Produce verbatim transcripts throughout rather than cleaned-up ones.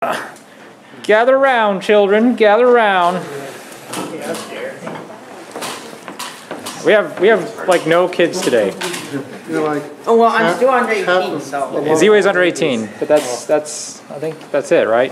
Gather around, children. Gather around. We have we have like no kids today. You're like, Oh, well, I'm still under eighteen, so. Z-Way's under eighteen, but that's that's I think that's it, right?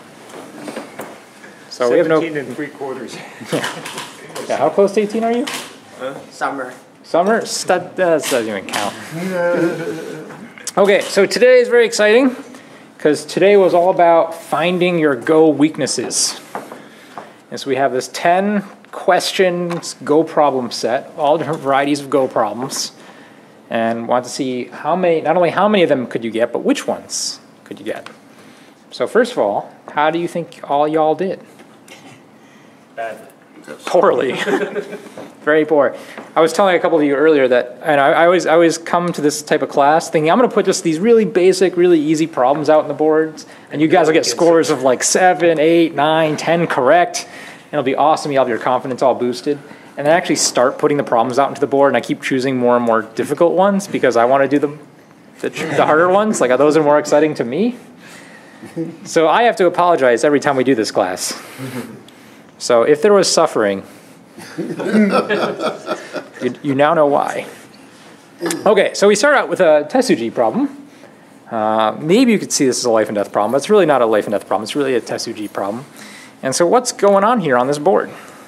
So we have no. Seventeen and three quarters. Yeah, how close to eighteen are you? Summer. Summer? That doesn't even count. Okay, so today is very exciting because today was all about finding your Go weaknesses. And so we have this ten questions Go problem set, all different varieties of Go problems, and want to see how many, not only how many of them could you get, but which ones could you get. So first of all, how do you think all y'all did? Badly. Poorly. Very poor. I was telling a couple of you earlier that, and I, I always I always come to this type of class thinking I'm going to put just these really basic, really easy problems out on the boards, and you guys will get scores of like seven, eight, nine, ten correct, and it'll be awesome. You'll have your confidence all boosted. And then actually start putting the problems out into the board, and I keep choosing more and more difficult ones because I want to do the, the, the harder ones. Like those are more exciting to me. So I have to apologize every time we do this class. So if there was suffering, you, you now know why. Okay, so we start out with a Tesuji problem. Uh, maybe you could see this as a life and death problem, but it's really not a life and death problem. It's really a Tesuji problem. And so what's going on here on this board?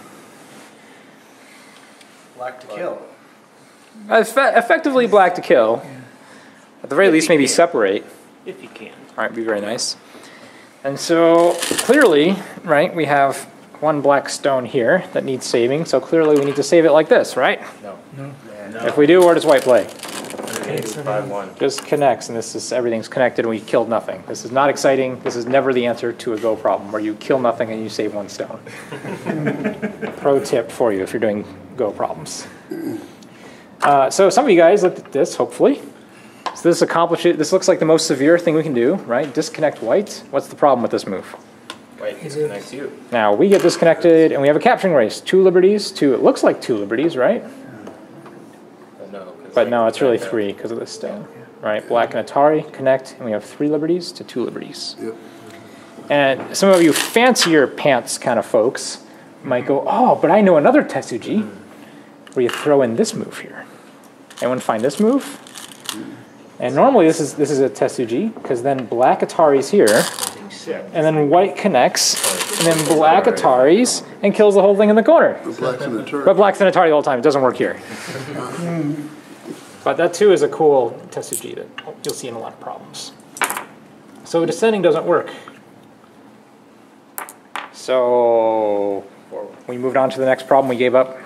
Black to kill. Eff effectively black to kill. At the very least, maybe separate. If you can. All right, be very nice. And so clearly, right, we have one black stone here that needs saving. So clearly we need to save it like this, right? No. No. If we do, where does white play? five one. Just connects, and this is everything's connected, and we killed nothing. This is not exciting. This is never the answer to a Go problem, where you kill nothing and you save one stone. Pro tip for you if you're doing Go problems. Uh, so some of you guys looked at this, hopefully. So this accomplishes. This looks like the most severe thing we can do, right? Disconnect white. What's the problem with this move? White disconnects you. Now we get disconnected, and we have a capturing race. Two liberties. Two. It looks like two liberties, right? But no. But no, it's really three because of this stone. Right? Black and Atari connect, and we have three liberties to two liberties. Yep. And some of you fancier pants kind of folks might go, oh, but I know another Tesuji where you throw in this move here. Anyone find this move? And normally this is this is a Tesuji because then black Atari's here, and then white connects, and then black Atari's and kills the whole thing in the corner. But black's an Atari. But black's an Atari the whole time. It doesn't work here. But that too is a cool Tesuji that you'll see in a lot of problems. So descending doesn't work. So we moved on to the next problem. We gave up.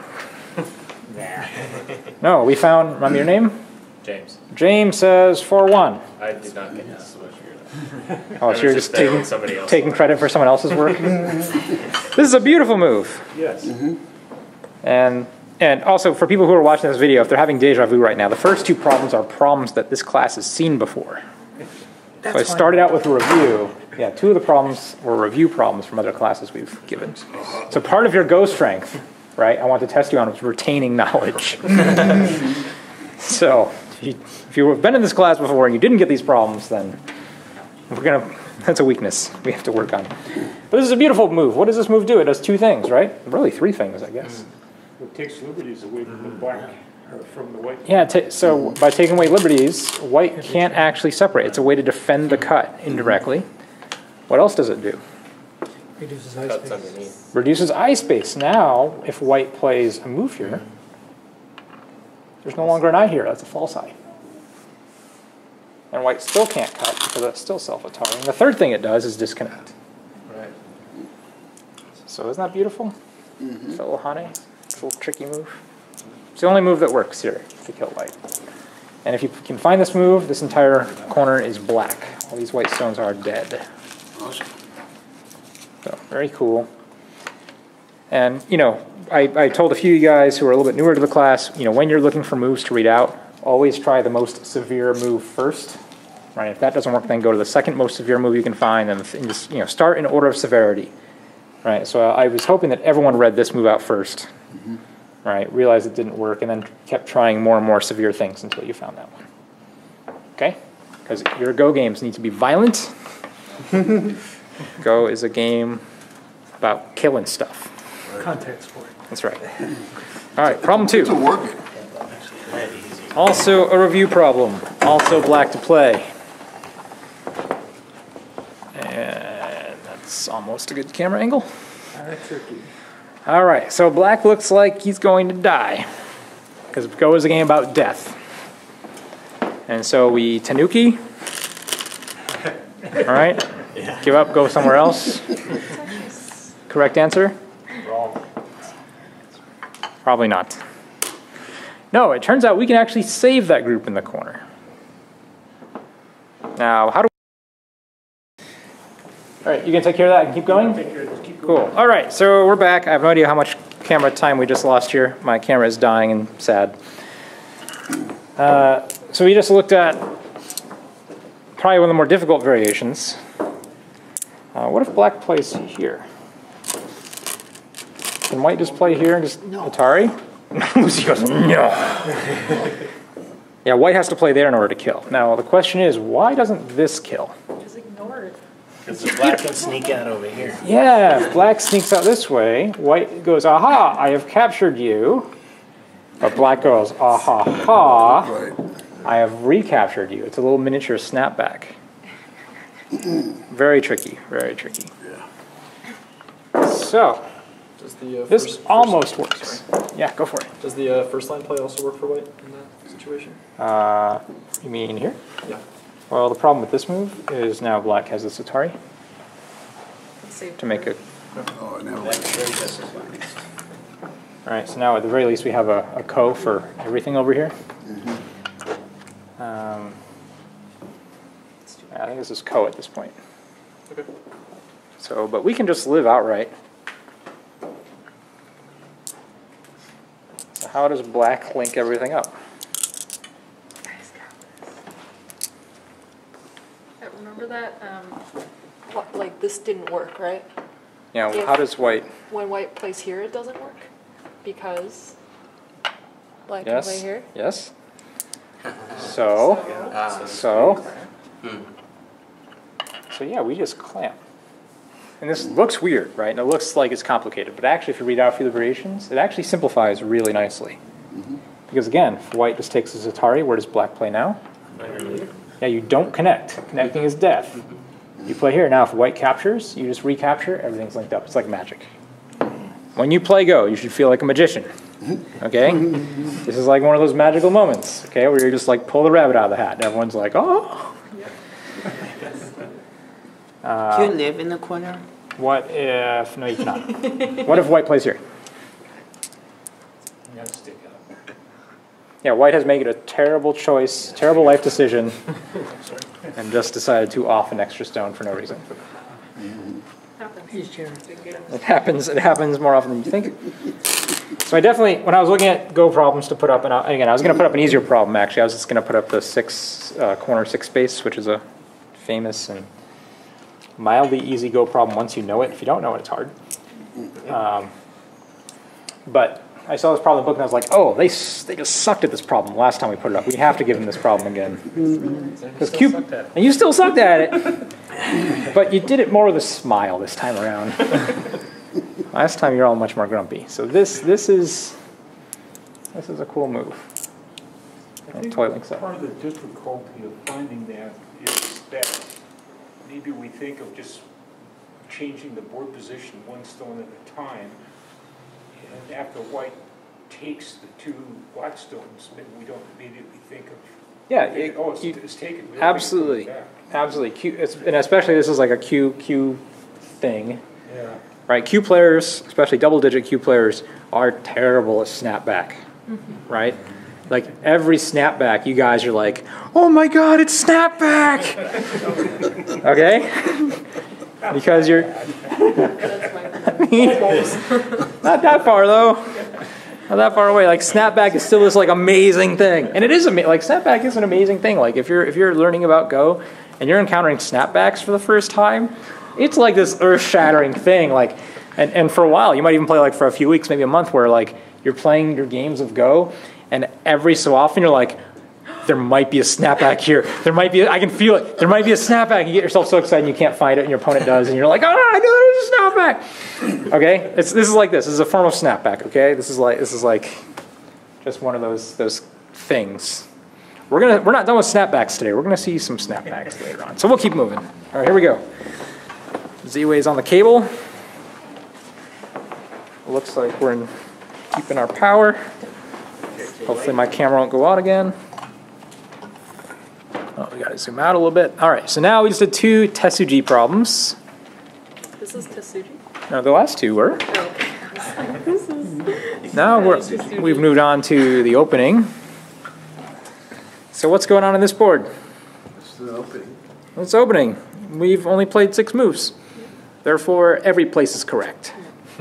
No, we found, remember your name? James. James says four one. I did not get this. Oh, so you're just taking, taking credit for someone else's work? This is a beautiful move. Yes. Mm-hmm. And and also for people who are watching this video, if they're having deja vu right now, the first two problems are problems that this class has seen before. That's so I started out with a review. Yeah, two of the problems were review problems from other classes we've given. So part of your Go strength, right, I want to test you on is retaining knowledge. So if you, if you have been in this class before and you didn't get these problems, then we're gonna, that's a weakness we have to work on. But this is a beautiful move. What does this move do? It does two things, right? Really three things, I guess. It takes liberties away from the black, or from the white. Yeah, t so by taking away liberties, white can't actually separate. It's a way to defend the cut indirectly. What else does it do? Reduces eye Cuts space. underneath. Reduces eye space. Now, if white plays a move here, there's no longer an eye here. That's a false eye. And white still can't cut because that's still self-Atari. And the third thing it does is disconnect. Right. So isn't that beautiful? Mm-hmm. Fellow Hane? It's a little tricky move. It's the only move that works here to kill white. And if you can find this move, this entire corner is black. All these white stones are dead. Awesome. So, very cool. And, you know, I, I told a few of you guys who are a little bit newer to the class, you know, when you're looking for moves to read out, always try the most severe move first. Right? If that doesn't work, then go to the second most severe move you can find, and, and just, you know, start in order of severity. Right? So I was hoping that everyone read this move out first. Mm-hmm. Right? Realized it didn't work, and then kept trying more and more severe things until you found that one. Okay? Because your Go games need to be violent Go is a game about killing stuff. Contact sport. That's right. All right, problem two. To work it. Also a review problem. Also black to play. And that's almost a good camera angle. That's tricky. All right, so black looks like he's going to die. Because Go is a game about death. And so we Tanuki. All right, give up, go somewhere else. Correct answer? Wrong. Probably not. No, it turns out we can actually save that group in the corner. Now, how do we... All right, you can take care of that and keep going? Take care of this. Keep going. Cool. All right, so we're back. I have no idea how much camera time we just lost here. My camera is dying and sad. Uh, so we just looked at probably one of the more difficult variations. Uh, what if black plays here? Can white just play here and just Atari? Lucy goes, no. Yeah, white has to play there in order to kill. Now, the question is, why doesn't this kill? Just ignore it. Because the black can sneak out over here. Yeah, if black sneaks out this way, white goes, aha, I have captured you. But black goes, aha, ha, Right. I have recaptured you. It's a little miniature snapback. Very tricky, very tricky. Yeah. So, Does the uh, this first, almost first, works. sorry. Yeah, go for it. Does the uh, first line play also work for white in that situation? Uh, you mean here? Yeah. Well, the problem with this move is now black has this Atari to make a... Oh, I never. Black very just as black. All right, so now at the very least we have a, a co for everything over here. Um, I think this is co at this point. Okay. So, but we can just live outright. So how does black link everything up? I remember that, um, what, like this didn't work, right? Yeah, If- how does white? When white plays here, it doesn't work because black can play Yes. here. Yes. So, so, so yeah, we just clamp. And this looks weird, right? And it looks like it's complicated, but actually, if you read out a few of the variations, it actually simplifies really nicely. Because again, if white just takes his Atari, where does black play now? Yeah, you don't connect. Connecting is death. You play here. Now, if white captures, you just recapture, everything's linked up. It's like magic. When you play Go, you should feel like a magician. Okay? This is like one of those magical moments, okay, where you're just like, pull the rabbit out of the hat, and everyone's like, oh. Can you live in the corner? What if, no, you cannot. What if white plays here? You gotta stick out. Yeah, white has made a terrible choice, terrible life decision, and just decided to off an extra stone for no reason. It happens. It happens more often than you think. So I definitely, when I was looking at Go problems to put up, and I, again, I was going to put up an easier problem. Actually, I was just going to put up the six uh, corner six space, which is a famous and mildly easy Go problem once you know it. If you don't know it, it's hard. Um, but I saw this problem in the book, and I was like, oh, they they just sucked at this problem last time we put it up. We have to give them this problem again. Because Q, and you still sucked at it. But you did it more with a smile this time around. Last time you're all much more grumpy. So this this is this is a cool move. I And think toy links up. part of the difficulty of finding that is that maybe we think of just changing the board position one stone at a time, and after white takes the two black stones, maybe we don't immediately think of, Yeah, think, it- oh, it's, you- it's taken. We don't think of absolutely, putting it absolutely. Q, it's, and especially this is like a Q Q thing, back. Yeah. right? Q players, especially double-digit Q players, are terrible at snapback, right? Like every snapback, you guys are like, "Oh my God, it's snapback!" Okay, because you're That's my not that far though. Not that far away. Like snapback is still this like amazing thing, and it is ama- like snapback is an amazing thing. Like if you're if you're learning about Go and you're encountering snapbacks for the first time, it's like this earth-shattering thing. Like, and and for a while you might even play like for a few weeks, maybe a month, where like you're playing your games of Go, and every so often you're like, there might be a snapback here. There might be, a, I can feel it. There might be a snapback. You get yourself so excited and you can't find it, and your opponent does, and you're like, oh, I knew there was a snapback. Okay, it's, this is like this. This is a form of snapback. Okay, this is like this is like just one of those those things. We're gonna we're not done with snapbacks today. We're gonna see some snapbacks later on. So we'll keep moving. All right, here we go. Z-Way's on the cable. Looks like we're in, keeping our power. Hopefully my camera won't go out again. Oh, we gotta zoom out a little bit. All right, so now we just did two Tesuji problems. This is Tesuji. No, the last two were. Oh. This is. Now we're, we've moved on to the opening. So what's going on in this board? This is an opening. It's opening. We've only played six moves. Therefore, every place is correct.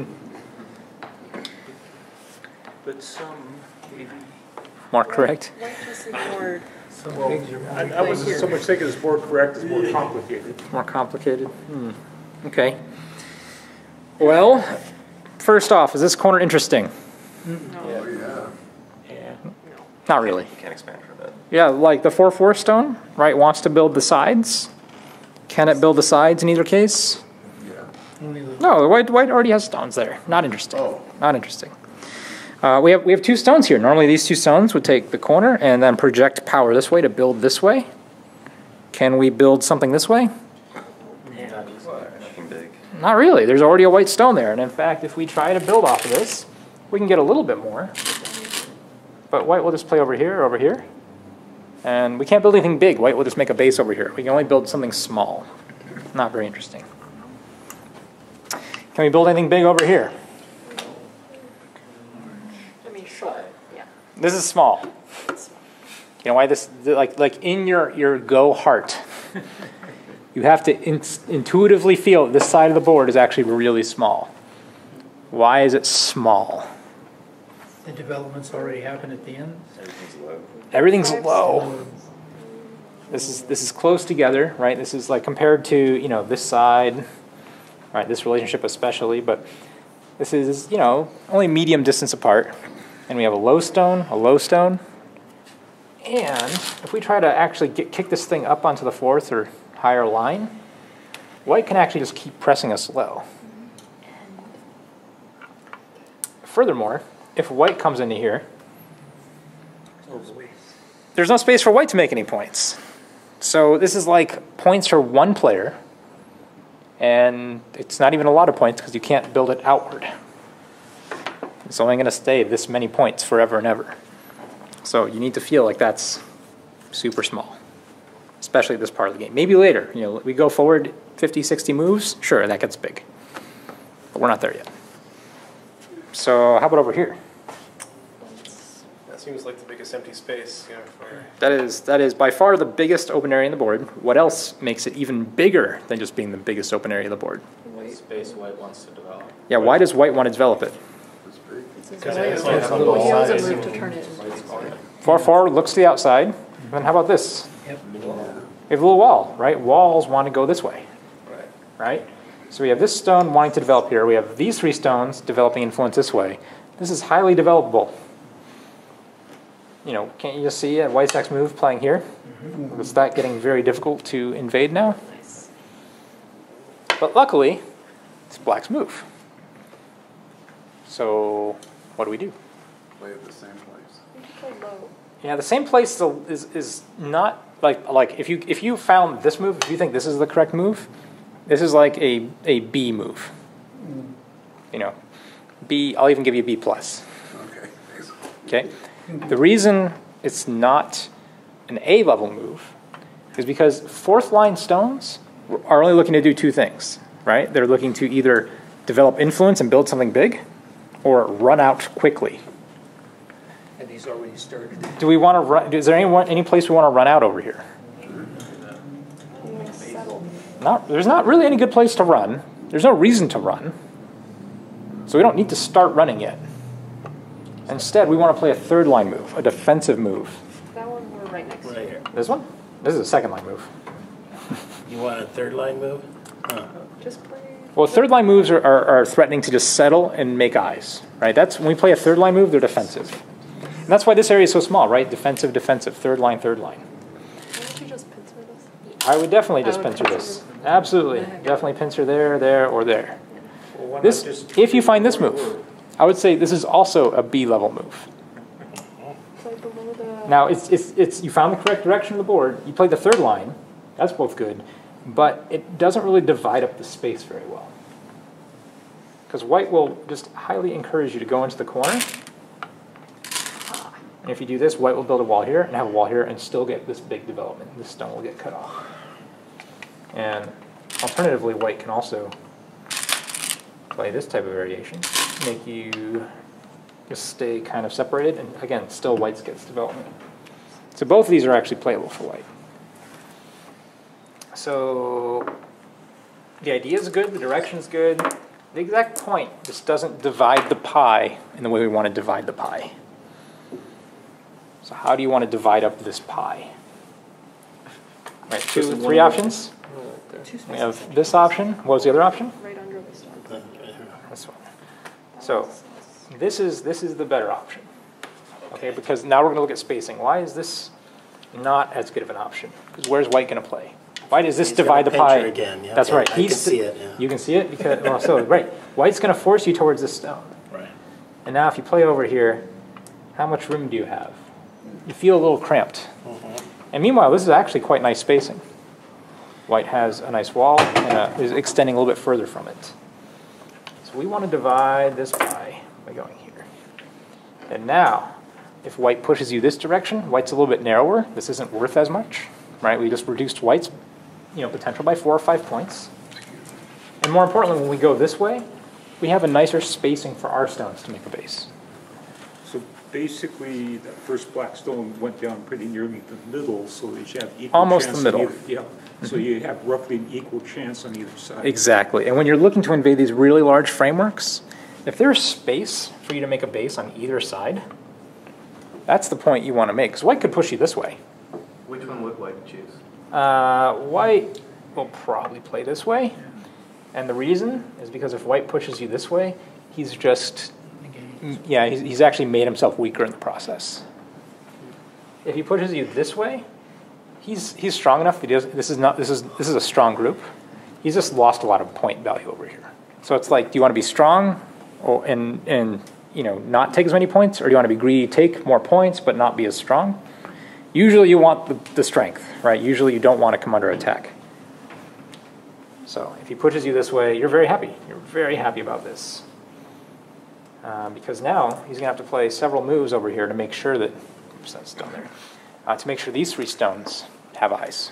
But some, maybe. More correct? White just ignored. Well, I, I wasn't so much thinking it's more correct, it's more complicated. More complicated? Hmm. Okay. Well, first off, is this corner interesting? Oh, yeah. Yeah. Not really. Can't expand from it. Yeah, like the four four stone, right, wants to build the sides. Can it build the sides in either case? Yeah. No, the white, white already has stones there. Not interesting. Oh. Not interesting. Uh, we have we have two stones here. Normally these two stones would take the corner and then project power this way to build this way. Can we build something this way? Nothing big. Not really. There's already a white stone there. And in fact, if we try to build off of this, we can get a little bit more. But white will just play over here or over here. And we can't build anything big. White will just make a base over here. We can only build something small. Not very interesting. Can we build anything big over here? I mean, sure. Yeah. This is small. You know why this, like, like in your, your Go heart, you have to in, intuitively feel this side of the board is actually really small. Why is it small? The development's already happened at the end. Everything's low. Everything's low. This is this is close together, right? This is like compared to, you know, this side, right? This relationship especially, but this is, you know, only medium distance apart. And we have a low stone, a low stone. And if we try to actually get, kick this thing up onto the fourth or higher line, white can actually just keep pressing us low. Furthermore, if white comes into here, there's no space for white to make any points. So this is like points for one player, and it's not even a lot of points because you can't build it outward. It's only going to stay this many points forever and ever. So you need to feel like that's super small, especially this part of the game. Maybe later, you know, we go forward fifty, sixty moves, sure, that gets big. But we're not there yet. So how about over here? That seems like the biggest empty space. Yeah, for... That is, that is by far the biggest open area in the board. What else makes it even bigger than just being the biggest open area of the board? What space white wants to develop. Yeah, why does white want to develop it? It's big. Because it's like a Well, little he has a size. move to turn it into. Far forward looks to the outside. And how about this? Yep. We have a little wall, right? Walls want to go this way, Right. right? So we have this stone wanting to develop here. We have these three stones developing influence this way. This is highly developable. You know, can't you just see a white's next move playing here? Mm-hmm. Is that getting very difficult to invade now? Nice. But luckily, it's black's move. So what do we do? Play at the same place. You can play low. Yeah, the same place still is is not like like if you if you found this move, if you think this is the correct move, this is like a a B move. You know, B. I'll even give you a B plus. Okay. Thanks. Okay. The reason it's not an A level move is because fourth line stones are only looking to do two things, right? They're looking to either develop influence and build something big, or run out quickly. And he's already started. Do we want to run? Is there any any place we want to run out over here? Not. There's not really any good place to run. There's no reason to run. So we don't need to start running yet. Instead, we want to play a third line move, a defensive move. That one we're right next to. Right here. This one? This is a second line move. You want a third line move? Huh. Just play. Well, third line moves are, are, are threatening to just settle and make eyes, right? That's when we play a third line move, they're defensive. And that's why this area is so small, right? Defensive, defensive, third line, third line. Why don't you just pincer this? I would definitely I just would pincer pincer this. this. Absolutely. Definitely pincer there, there, or there. Well, why not This, just- if you find this move, I would say this is also a B level move. Play below the. Now, it's, it's, it's, you found the correct direction of the board. You played the third line. That's both good. But it doesn't really divide up the space very well. Because white will just highly encourage you to go into the corner. And if you do this, white will build a wall here and have a wall here and still get this big development. This stone will get cut off. And alternatively, white can also play this type of variation. Make you just stay kind of separated. And again, still white gets development. So both of these are actually playable for white. So the idea is good, the direction is good. The exact point just doesn't divide the pie in the way we want to divide the pie. So how do you want to divide up this pie? Right, two, three options. We have this option. What was the other option? Right under the stone. This one. So this is this is the better option. Okay, because now we're going to look at spacing. Why is this not as good of an option? Because where's white going to play? Why does this He's divide the gonna pie? pinch it again, yeah, That's okay, right. I can see it, yeah. You can see it because well, so right. White's going to force you towards this stone. Right. And now if you play over here, how much room do you have? You feel a little cramped. Mm-hmm. And meanwhile, this is actually quite nice spacing. White has a nice wall and a, is extending a little bit further from it. So we want to divide this pie by going here. And now, if white pushes you this direction, white's a little bit narrower. This isn't worth as much, right? We just reduced white's you know, potential by four or five points. And more importantly, when we go this way, we have a nicer spacing for our stones to make a base. So basically, that first black stone went down pretty nearly the middle, so that you have equal Almost chance the on middle. either- Yeah, so you have roughly an equal chance on either side. Exactly. And when you're looking to invade these really large frameworks, if there's space for you to make a base on either side, that's the point you want to make. Because white could push you this way. Which one would white choose? Uh, white will probably play this way. And the reason is because if white pushes you this way, he's just, yeah, he's, he's actually made himself weaker in the process. If he pushes you this way, he's he's strong enough. He does, this is not this is this is a strong group. He's just lost a lot of point value over here. So it's like, do you want to be strong, or and and you know not take as many points, or do you want to be greedy, take more points but not be as strong? Usually you want the, the strength, right? Usually you don't want to come under attack. So if he pushes you this way, you're very happy. You're very happy about this. Um, because now he's going to have to play several moves over here to make sure that, oops, that's down there, uh, to make sure these three stones have eyes.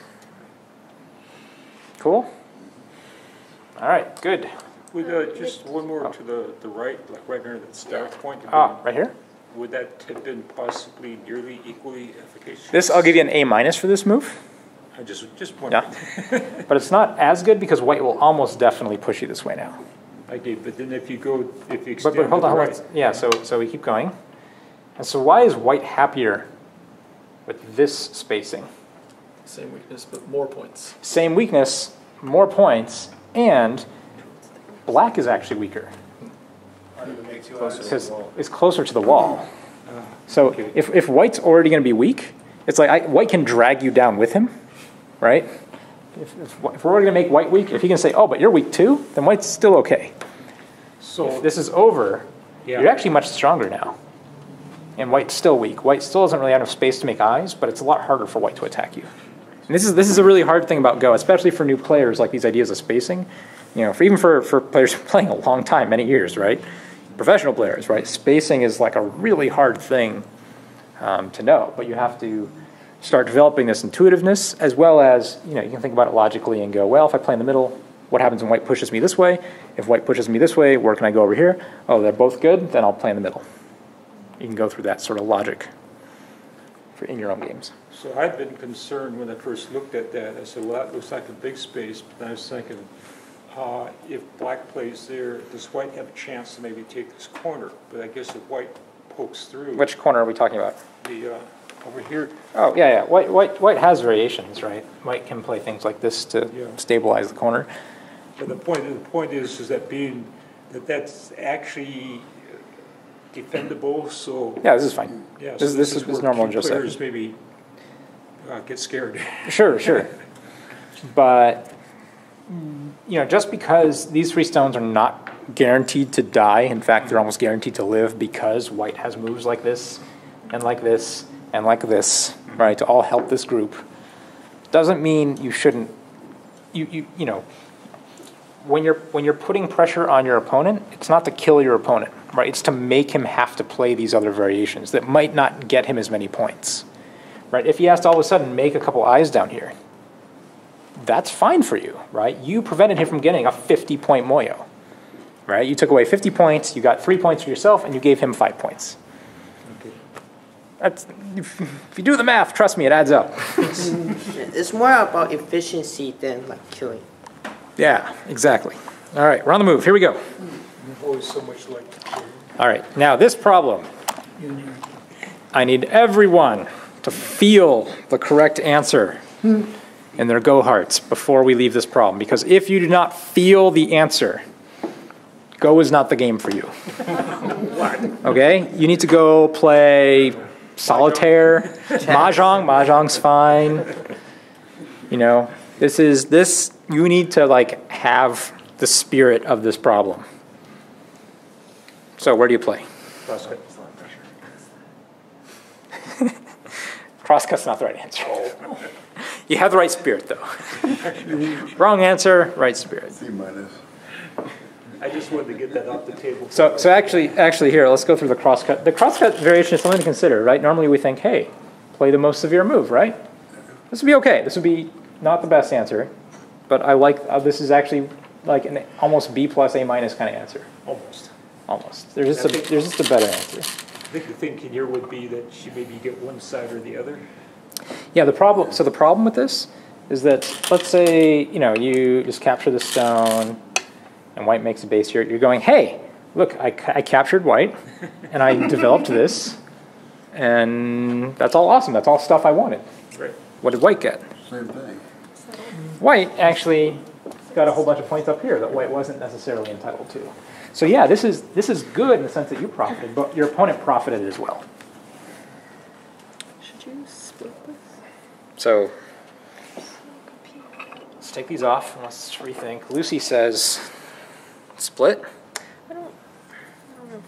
Cool? All right, good. With uh, just one more to the, the right, like right near that start point, Ah, right here? would that have been possibly nearly equally efficacious? This, I'll give you an A minus for this move. I just, just wondering. Yeah. But it's not as good because white will almost definitely push you this way now. I did, but then if you go, if you But, extend but to hold the on, hold right. on. Yeah, so, so we keep going. And so why is white happier with this spacing? Same weakness, but more points. Same weakness, more points, and black is actually weaker because it's closer to the wall. So if, if white's already going to be weak, it's like I, white can drag you down with him, right? If, if, if we're already going to make white weak, if he can say, oh, but you're weak too, then white's still okay. So If this is over, Yeah. you're actually much stronger now. And white's still weak. White still doesn't really have enough space to make eyes, but it's a lot harder for white to attack you. And this is this is a really hard thing about Go, especially for new players, like these ideas of spacing. You know, for even for, for players playing a long time, many years, right? Professional players, right? Spacing is like a really hard thing um, to know, but you have to start developing this intuitiveness as well as, you know, you can think about it logically and go, well, if I play in the middle, what happens when white pushes me this way? If white pushes me this way, where can I go over here? Oh, they're both good, then I'll play in the middle. You can go through that sort of logic for in your own games. So I'd been concerned when I first looked at that. I said, well, that looks like a big space. But then I was thinking, uh, if black plays there, does white have a chance to maybe take this corner? But I guess if white pokes through Which corner are we talking about? the uh, over here, Oh, yeah, yeah. White, white, white has variations, right? White can play things like this to Yeah. stabilize the corner. but the point the point is is that being that that's actually defendable, so, Yeah, this is fine. yeah. This- so this is- where is normal few just like- players maybe uh, get scared. Sure, sure. But, you know, just because these three stones are not guaranteed to die, in fact, they're almost guaranteed to live because white has moves like this, and like this, and like this, right, to all help this group, doesn't mean you shouldn't, you, you, you know, when you're, when you're putting pressure on your opponent, it's not to kill your opponent, right? It's to make him have to play these other variations that might not get him as many points, right? If he has to all of a sudden make a couple eyes down here, that's fine for you, right? You prevented him from getting a fifty-point Moyo, right? You took away fifty points, you got three points for yourself, and you gave him five points. That's, if you do the math, trust me, it adds up. It's more about efficiency than like killing. Yeah, exactly. All right, we're on the move. Here we go. There's always so much like to kill. All right, now this problem, I need everyone to feel the correct answer in their go hearts before we leave this problem. Because if you do not feel the answer, Go is not the game for you. Okay? You need to go play solitaire, mahjong. Mahjong's fine. You know, this is this. You need to like have the spirit of this problem. So where do you play? Crosscut. Crosscut's not the right answer. You have the right spirit, though. Wrong answer, right spirit. C minus. I just wanted to get that off the table. So, so actually, actually, here, let's go through the crosscut. The crosscut variation is something to consider, right? Normally, we think, hey, play the most severe move, right? This would be okay. This would be not the best answer, but I like. Uh, this is actually like an almost B plus A minus kind of answer. Almost. Almost. There's just a there's just a better answer. I think the thinking here would be that she maybe get one side or the other. Yeah, the problem, so the problem with this is that, let's say, you know, you just capture the stone and white makes a base here. You're going, hey, look, I, ca I captured white and I developed this and that's all awesome. That's all stuff I wanted. Right. What did white get? Same thing. White actually got a whole bunch of points up here that white wasn't necessarily entitled to. So yeah, this is, this is good in the sense that you profited, but your opponent profited as well. Should you split this? So let's take these off and let's rethink. Lucy says split. I don't, I don't know.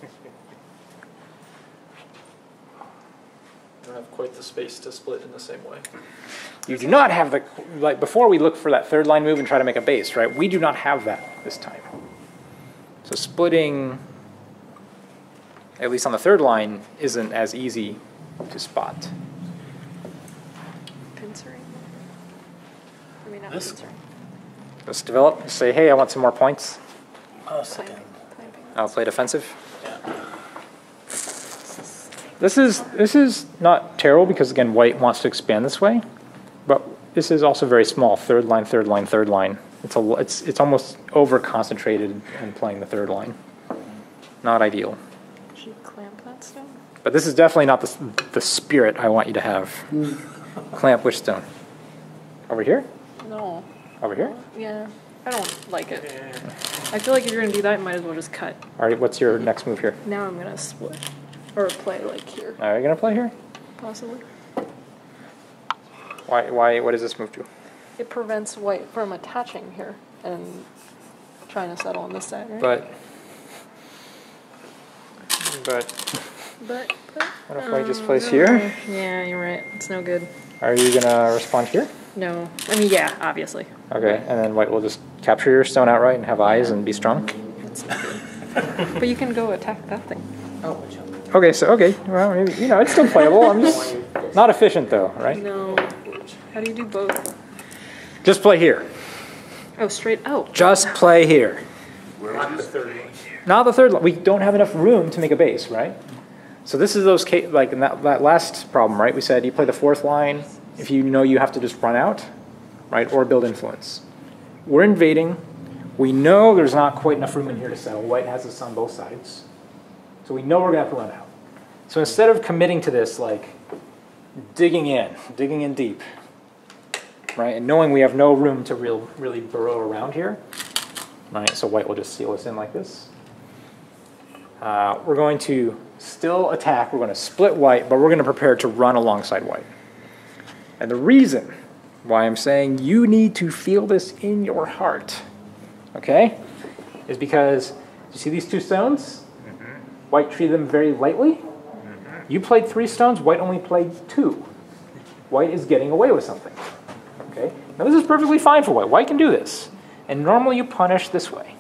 I don't have quite the space to split in the same way. You do not have the, like before we look for that third line move and try to make a base, right? We do not have that this time. So splitting, at least on the third line, isn't as easy to spot. Pincering? I mean, not This- pincering. Let's develop, say, hey, I want some more points. Oh, second. Clamping. I'll play defensive. Yeah. This is, this is not terrible because, again, white wants to expand this way, but this is also very small, third line, third line, third line. It's, a, it's, it's almost over-concentrated in playing the third line. Not ideal. Should you clamp that stone? But this is definitely not the, the spirit I want you to have. Clamp which stone? Over here? No. Over here? Yeah. I don't like it. I feel like if you're gonna do that, you might as well just cut. All right, what's your next move here? Now I'm gonna split. Or play like here, Are you going to play here? possibly. Why, why, what does this move do? It prevents white from attaching here and trying to settle on this side, right? But, but, But, but what if white just oh, plays no. here? Yeah, you're right. It's no good. Are you going to respond here? No. I mean, yeah, obviously. Okay, and then white will just capture your stone outright and have eyes and be strong? But you can go attack that thing. Oh, jump. Okay, so, okay, well, maybe, you know, it's still playable. I'm just not efficient though, right? No. How do you do both? Just play here. Oh, straight. Oh. Just play here. Not the third one. Not the third line. We don't have enough room to make a base, right? So this is those, ca- like in that, that last problem, right? We said you play the fourth line if you know you have to just run out, right? Or build influence. We're invading. We know there's not quite enough room in here to settle. White has this on both sides. So we know we're going to have to run out. So instead of committing to this, like digging in, digging in deep, right? And knowing we have no room to real, really burrow around here, right? So white will just seal us in like this. Uh, we're going to still attack. We're going to split white, but we're going to prepare to run alongside white. And the reason why I'm saying you need to feel this in your heart, okay, is because you see these two stones? Mm-hmm. White treated them very lightly. Mm-hmm. You played three stones. White only played two. White is getting away with something. Okay. Now this is perfectly fine for white. White can do this. And normally you punish this way.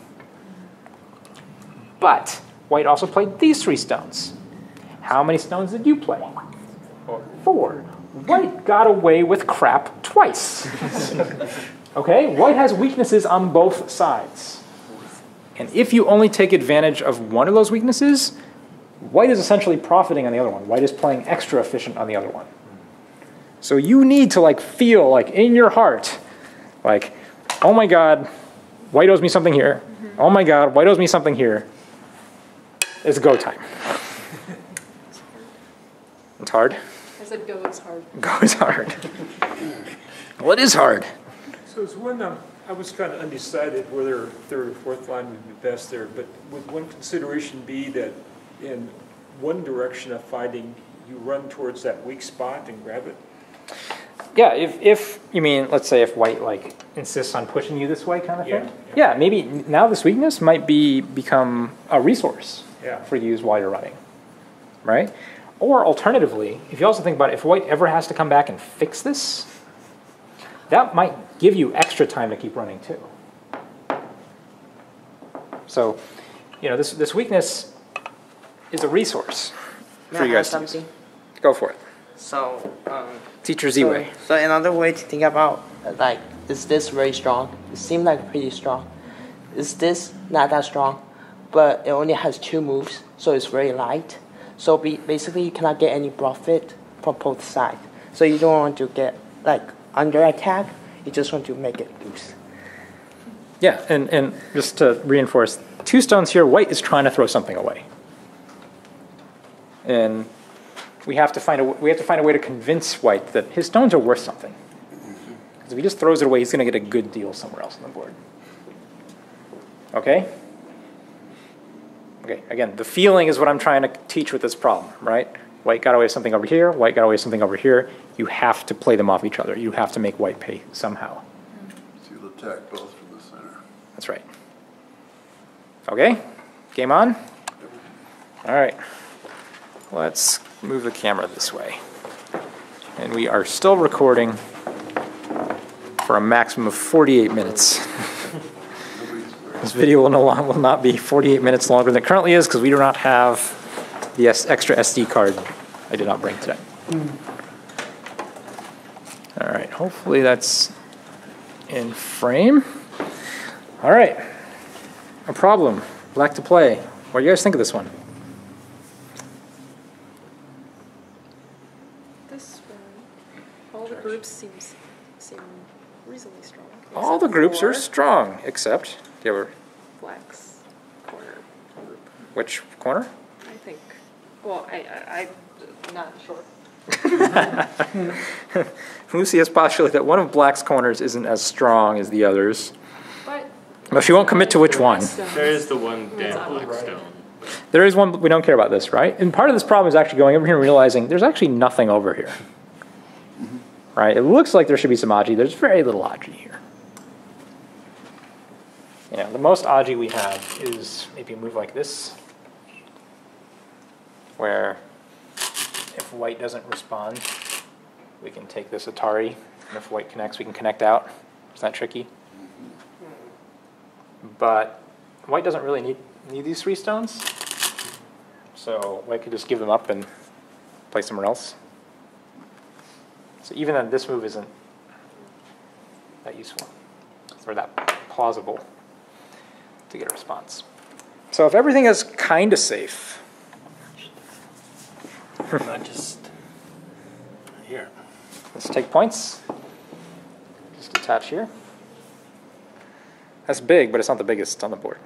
But white also played these three stones. How many stones did you play? Four. White got away with crap twice. Okay? White has weaknesses on both sides. And if you only take advantage of one of those weaknesses, white is essentially profiting on the other one. White is playing extra efficient on the other one. So you need to like feel like in your heart, like, oh my God, white owes me something here. Mm-hmm. Oh my God, white owes me something here. It's go time. It's hard. I said go is hard. Go is hard. Well, it is hard. So it's one, um, I was kind of undecided whether third or fourth line would be best there, but would one consideration be that in one direction of fighting, you run towards that weak spot and grab it? Yeah, if, if you mean, let's say if white like insists on pushing you this way kind of Yeah, thing. yeah. Yeah, maybe now this weakness might be become a resource Yeah. for use while you're running, right? Or alternatively, if you also think about it, if white ever has to come back and fix this, that might give you extra time to keep running too. So, you know, this, this weakness is a resource May for I you add guys to use. something? Go for it. So, um, Teacher Z so, way. so another way to think about, uh, like, is this very strong? It seems like pretty strong. Is this not that strong? But it only has two moves, so it's very light. So be, basically, you cannot get any profit from both sides. So you don't want to get, like, under attack. You just want to make it loose. Yeah, and, and just to reinforce, two stones here, white is trying to throw something away. And we have to find a, we have to find a way to convince white that his stones are worth something. Because if he just throws it away, he's going to get a good deal somewhere else on the board. Okay? Okay, again, the feeling is what I'm trying to teach with this problem, right? White got away with something over here, white got away with something over here. You have to play them off each other. You have to make white pay somehow. So you'll attack both from the center. That's right. Okay, game on? All right, let's move the camera this way. And we are still recording for a maximum of forty-eight minutes. This video will no longer will not be forty-eight minutes longer than it currently is because we do not have the S extra S D card I did not bring today. Mm. All right, hopefully that's in frame. All right, a problem, black to play. What do you guys think of this one? This one, all the groups seems seem reasonably strong. All the except groups are for strong, except, do you have a, Black's corner group. which corner? I think. Well, I, I I'm not sure. Lucy has postulated that one of black's corners isn't as strong as the others. But But she won't commit to which one. There is the one That's damn on black stone. There is one, but we don't care about this, right? And part of this problem is actually going over here and realizing there's actually nothing over here. Right? It looks like there should be some Aji. There's very little Aji here. You know, the most Aji we have is maybe a move like this, where if white doesn't respond, we can take this Atari, and if white connects, we can connect out. It's not tricky. But white doesn't really need, need these three stones, so white could just give them up and play somewhere else. So even then, this move isn't that useful, or that plausible to get a response. So if everything is kind of safe, Not just here. let's take points. Just attach here. That's big, but it's not the biggest on the board.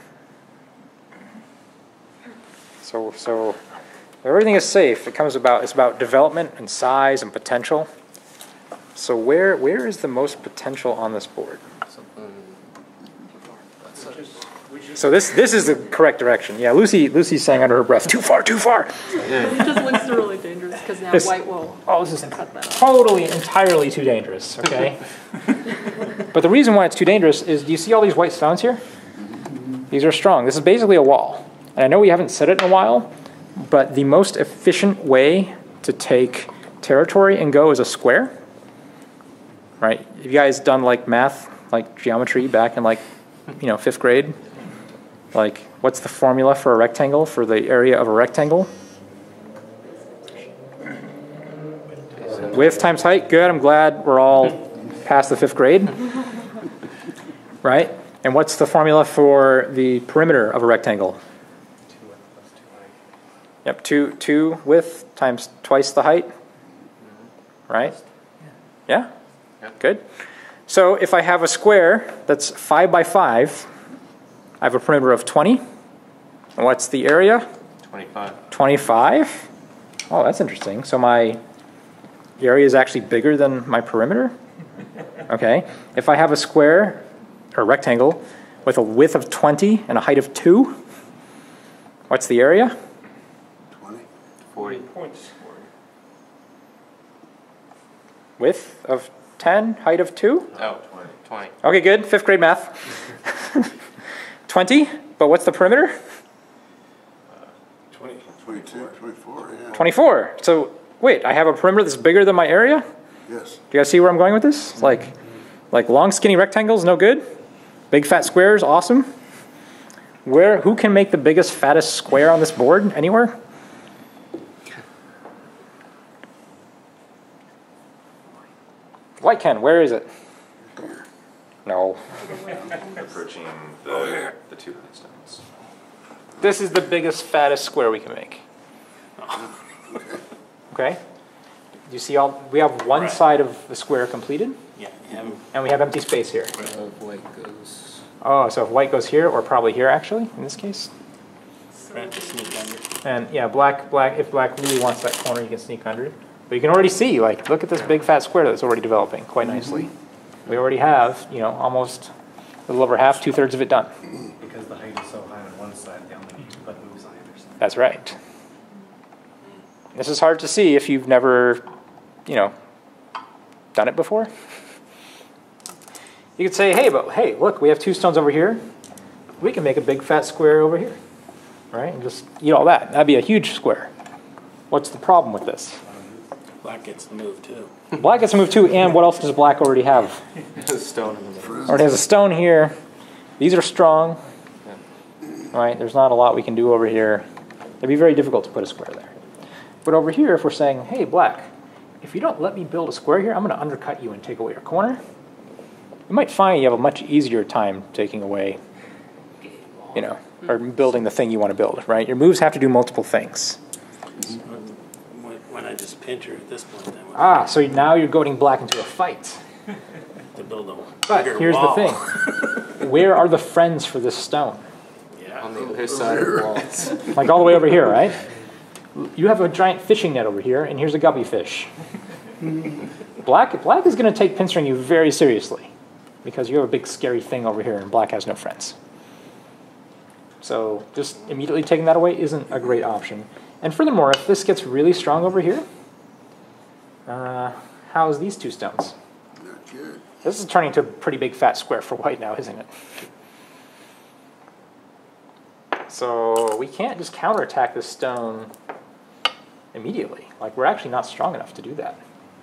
So, so if everything is safe, it comes about, it's about development and size and potential. So where where is the most potential on this board? We just, we So this this is the correct direction. Yeah, Lucy Lucy's saying under her breath, too far, too far. It just looks really dangerous because now This- white will Oh, this is cut that off. totally, entirely too dangerous, okay? But the reason why it's too dangerous is, do you see all these white stones here? These are strong. This is basically a wall. And I know we haven't said it in a while, but the most efficient way to take territory and go is a square, right? Have you guys done like math, like geometry back in like, you know, fifth grade? Like, what's the formula for a rectangle, for the area of a rectangle? Width times height, good. I'm glad we're all past the fifth grade, right? And what's the formula for the perimeter of a rectangle? Two width plus two height. Yep, two, two width times twice the height, right? Yeah? Good. So if I have a square that's five by five, I have a perimeter of twenty. And what's the area? twenty-five. twenty-five? Oh, that's interesting. So my area is actually bigger than my perimeter? Okay. If I have a square, or rectangle, with a width of twenty and a height of two, what's the area? Twenty? forty. Points. Width of ten, height of two? Oh, twenty. Okay, good. Fifth grade math. twenty, but what's the perimeter? Twenty. Twenty-two, twenty-four, yeah. twenty-four. So, wait, I have a perimeter that's bigger than my area? Yes. Do you guys see where I'm going with this? Like, like long, skinny rectangles, no good. Big, fat squares, awesome. Where, who can make the biggest, fattest square on this board? Anywhere? White can, where is it? No. Approaching the, the two stones. This is the biggest, fattest square we can make. Okay? You see all, we have one side of the square completed, Yeah. and we have empty space here. Of white goes. Oh, so if white goes here, or probably here actually, in this case. Trying to sneak under. And yeah, black, black, if black really wants that corner, you can sneak under it. But you can already see, like, look at this big fat square that's already developing quite nicely. We already have, you know, almost a little over half, two thirds of it done. Because the height is so high on one side, they only need to put moves on either side. That's right. This is hard to see if you've never, you know, done it before. You could say, hey, but hey, look, we have two stones over here. We can make a big fat square over here, right? And just eat all that. That'd be a huge square. What's the problem with this? Black gets the move too. Black gets to move too, and what else does black already have? There's a stone in the middle. Already has a stone here. These are strong, right? There's not a lot we can do over here. It'd be very difficult to put a square there. But over here, if we're saying, hey, black, if you don't let me build a square here, I'm going to undercut you and take away your corner. You might find you have a much easier time taking away, you know, or building the thing you want to build, right? Your moves have to do multiple things. When I just pinch her at this point, then Ah, so now you're goading black into a fight. to build a But bigger here's wall. the thing. Where are the friends for this stone? Yeah. On the other side of the walls. Like all the way over here, right? You have a giant fishing net over here, and here's a guppy fish. Black, black is going to take pincering you very seriously because you have a big scary thing over here, and black has no friends. So just immediately taking that away isn't a great option. And furthermore, if this gets really strong over here, uh, how's these two stones? Not good. This is turning into a pretty big fat square for white now, isn't it? So we can't just counterattack this stone immediately. Like, we're actually not strong enough to do that.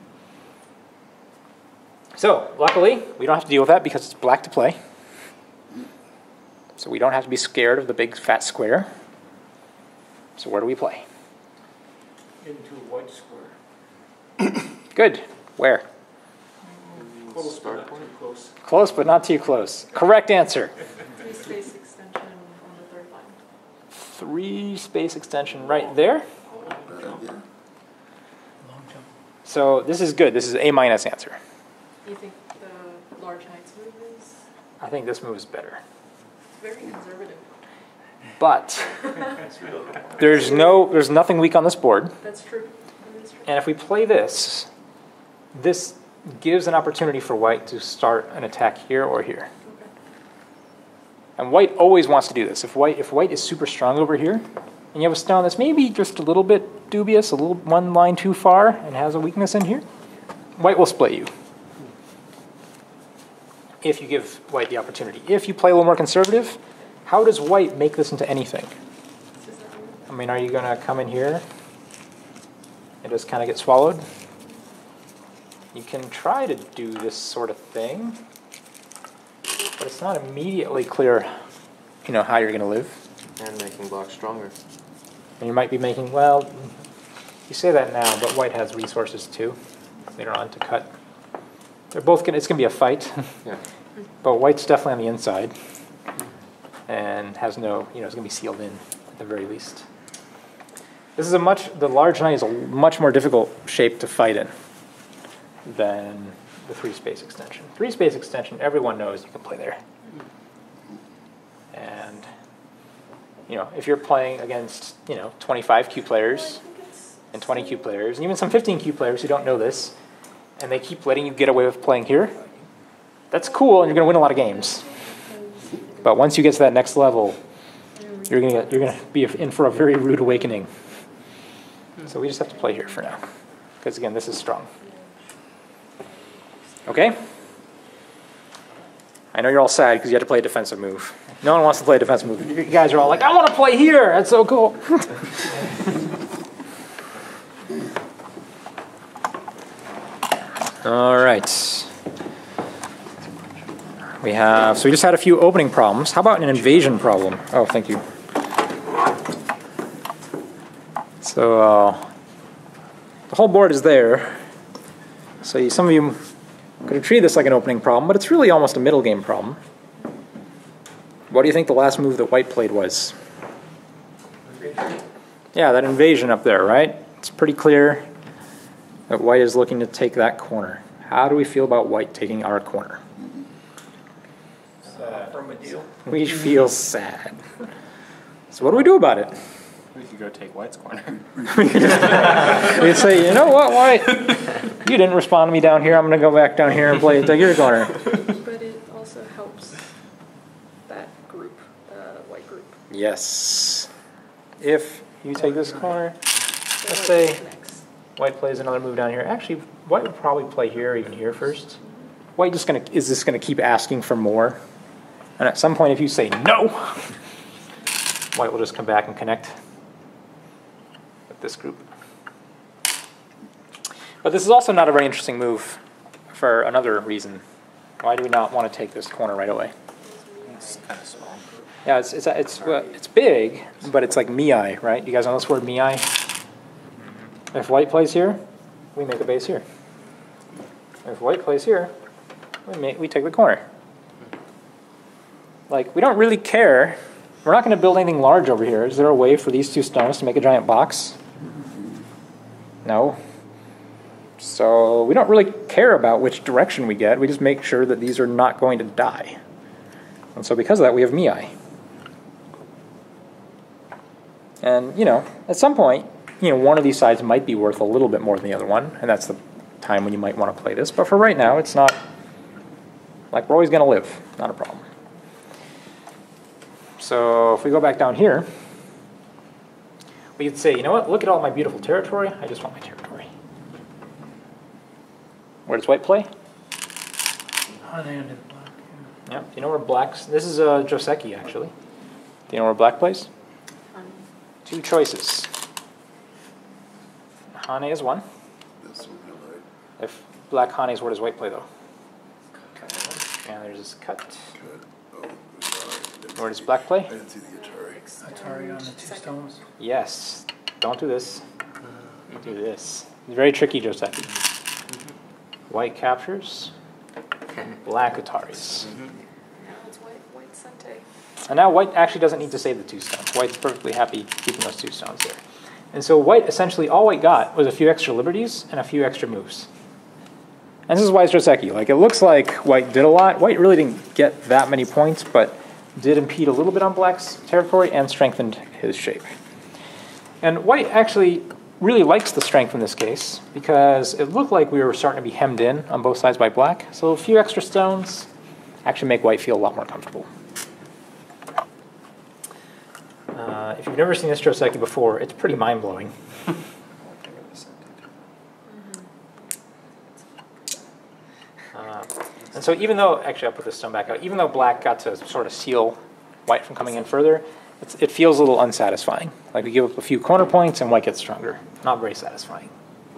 So, luckily, we don't have to deal with that because it's black to play. So we don't have to be scared of the big fat square. So where do we play? Into a white square. Good. Where? Close, but not too close. Close, but not too close. Correct answer. Three space extension on the third line. Three space extension right there. Bad idea. Long jump. So this is good. This is A minus answer. Do you think the large heights move is I think this move is better. very conservative? But there's no, there's nothing weak on this board. That's true. That is true. And if we play this, this gives an opportunity for white to start an attack here or here. Okay. And white always wants to do this. If white, if white is super strong over here, and you have a stone that's maybe just a little bit dubious, a little one line too far, and has a weakness in here, white will split you. If you give white the opportunity. If you play a little more conservative, how does white make this into anything? I mean, are you going to come in here and just kind of get swallowed? You can try to do this sort of thing, but it's not immediately clear, you know, how you're going to live. And making blocks stronger. And you might be making, well, you say that now, but white has resources too later on to cut. They're both going to, it's going to be a fight. Yeah. But white's definitely on the inside and has no, you know, it's going to be sealed in at the very least. This is a much, the large knight is a much more difficult shape to fight in than the three space extension. Three space extension, everyone knows you can play there. And, you know, if you're playing against, you know, twenty-five Q players and twenty Q players, and even some fifteen Q players who don't know this, and they keep letting you get away with playing here, that's cool, and you're going to win a lot of games. But once you get to that next level, you're going to you're going to be in for a very rude awakening. So we just have to play here for now, because again, this is strong. Okay? I know you're all sad because you had to play a defensive move. No one wants to play a defensive move. You guys are all like, I want to play here. That's so cool. All right. We have, so we just had a few opening problems. How about an invasion problem? Oh, thank you. So uh, the whole board is there. So you, some of you could have treated this like an opening problem, but it's really almost a middle game problem. What do you think the last move that white played was? Yeah, that invasion up there, right? It's pretty clear that white is looking to take that corner. How do we feel about white taking our corner? Sad. From a deal. We feel sad. So what do we do about it? We could go take white's corner. We'd say, you know what, white? You didn't respond to me down here. I'm going to go back down here and play take your corner. But it also helps that group, the white group. Yes. If you take this corner, So let's white say connects. white plays another move down here. Actually, white would probably play here, even here first. White just gonna is just gonna keep asking for more, and at some point, if you say no, white will just come back and connect with this group. But this is also not a very interesting move for another reason. Why do we not want to take this corner right away? It's kind of small. Yeah, it's it's it's well, it's big, but it's like miai, right? You guys know this word miai? If white plays here, we make a base here. If white plays here, we make we take the corner. Like, we don't really care. We're not going to build anything large over here. Is there a way for these two stones to make a giant box? No. So we don't really care about which direction we get. We just make sure that these are not going to die. And so because of that, we have miai. And, you know, at some point, you know, one of these sides might be worth a little bit more than the other one, and that's the time when you might want to play this. But for right now, it's not, like, we're always going to live. Not a problem. So if we go back down here, we could say, you know what, look at all my beautiful territory. I just want my territory. Where does white play? Unended black. Yeah. Do you know where black's, this is uh, Joseki, actually. Do you know where black plays? Um, Two choices. Hane is one. This one I like. If black Hane's, where does white play, though? And there's this cut. Good. Oh, sorry. Where does black play? I didn't see the Atari. Atari on the two stones. Yes. Don't do this. Do this. It's very tricky, Joseki. White captures. Black Ataris. now it's white, white sente. And now white actually doesn't need to save the two stones. White's perfectly happy keeping those two stones there. And so white, essentially, all white got was a few extra liberties and a few extra moves. And this is why it's Joseki. Like, it looks like white did a lot. White really didn't get that many points, but did impede a little bit on black's territory and strengthened his shape. And white actually really likes the strength in this case because it looked like we were starting to be hemmed in on both sides by black. So a few extra stones actually make white feel a lot more comfortable. Uh, if you've never seen Istroseki before, it's pretty mind-blowing. uh, and so even though, actually I'll put this stone back out, even though black got to sort of seal white from coming in further, it's, it feels a little unsatisfying. Like we give up a few corner points and white gets stronger. Not very satisfying.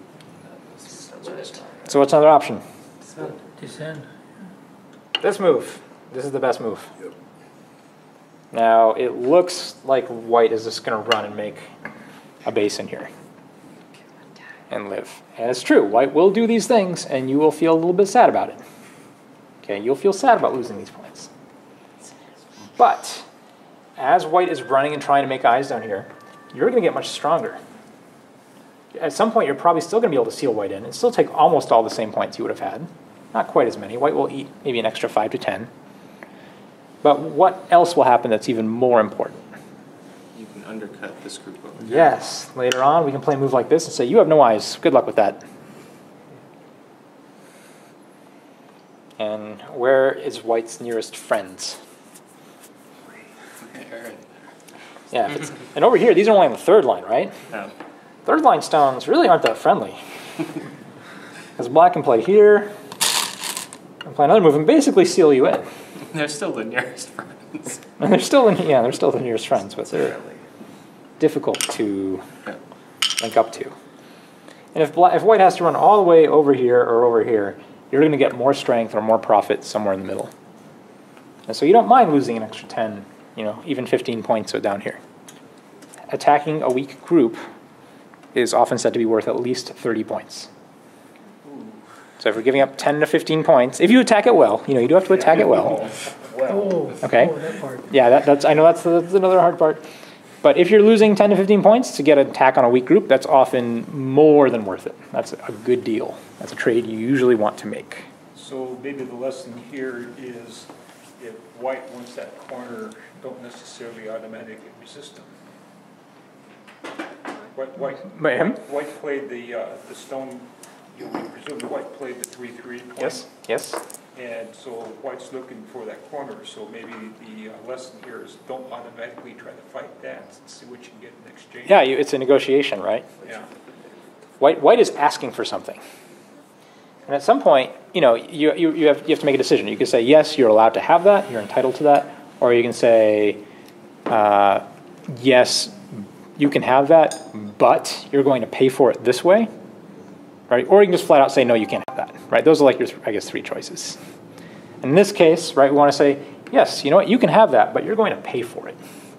So what's another option? Descend. This move. This is the best move. Yep. Now, it looks like white is just going to run and make a base in here and live. And it's true. White will do these things, and you will feel a little bit sad about it. Okay, you'll feel sad about losing these points. But as white is running and trying to make eyes down here, you're going to get much stronger. At some point, you're probably still going to be able to seal white in and still take almost all the same points you would have had. Not quite as many. White will eat maybe an extra five to ten. But what else will happen that's even more important? You can undercut this group over here. Yes. Later on, we can play a move like this and say, you have no eyes. Good luck with that. And where is white's nearest friends? Yeah. If it's, and over here, these are only on the third line, right? Yeah. Third line stones really aren't that friendly. Because black can play here, and play another move, and basically seal you in. They're still the nearest friends. And they're still, in, yeah, they're still the nearest friends, but they're difficult to Yeah. link up to. And if black, if white has to run all the way over here or over here, you're going to get more strength or more profit somewhere in the middle. And so you don't mind losing an extra ten, you know, even fifteen points down here. Attacking a weak group is often said to be worth at least thirty points. So if we're giving up ten to fifteen points, if you attack it well, you know, you do have to attack it well. Oh, Okay. oh, that part. Yeah, that, that's I know that's, that's another hard part. But if you're losing ten to fifteen points to get an attack on a weak group, that's often more than worth it. That's a good deal. That's a trade you usually want to make. So maybe the lesson here is if white wants that corner, don't necessarily automatically resist them. White, white, By him? white, white played the, uh, the stone, you know, we presume white played the three three point. Yes, yes. And so white's looking for that corner, so maybe the uh, lesson here is don't automatically try to fight that, see what you can get in exchange. Yeah, you, it's a negotiation, right? Yeah. White, white is asking for something. And at some point, you know, you, you, you, have, you have to make a decision. You can say, yes, you're allowed to have that, you're entitled to that. Or you can say, uh, yes, you can have that, but you're going to pay for it this way. Right? Or you can just flat out say, no, you can't have that. Right? Those are like your, I guess, three choices. In this case, right, we want to say, yes, you know what, you can have that, but you're going to pay for it.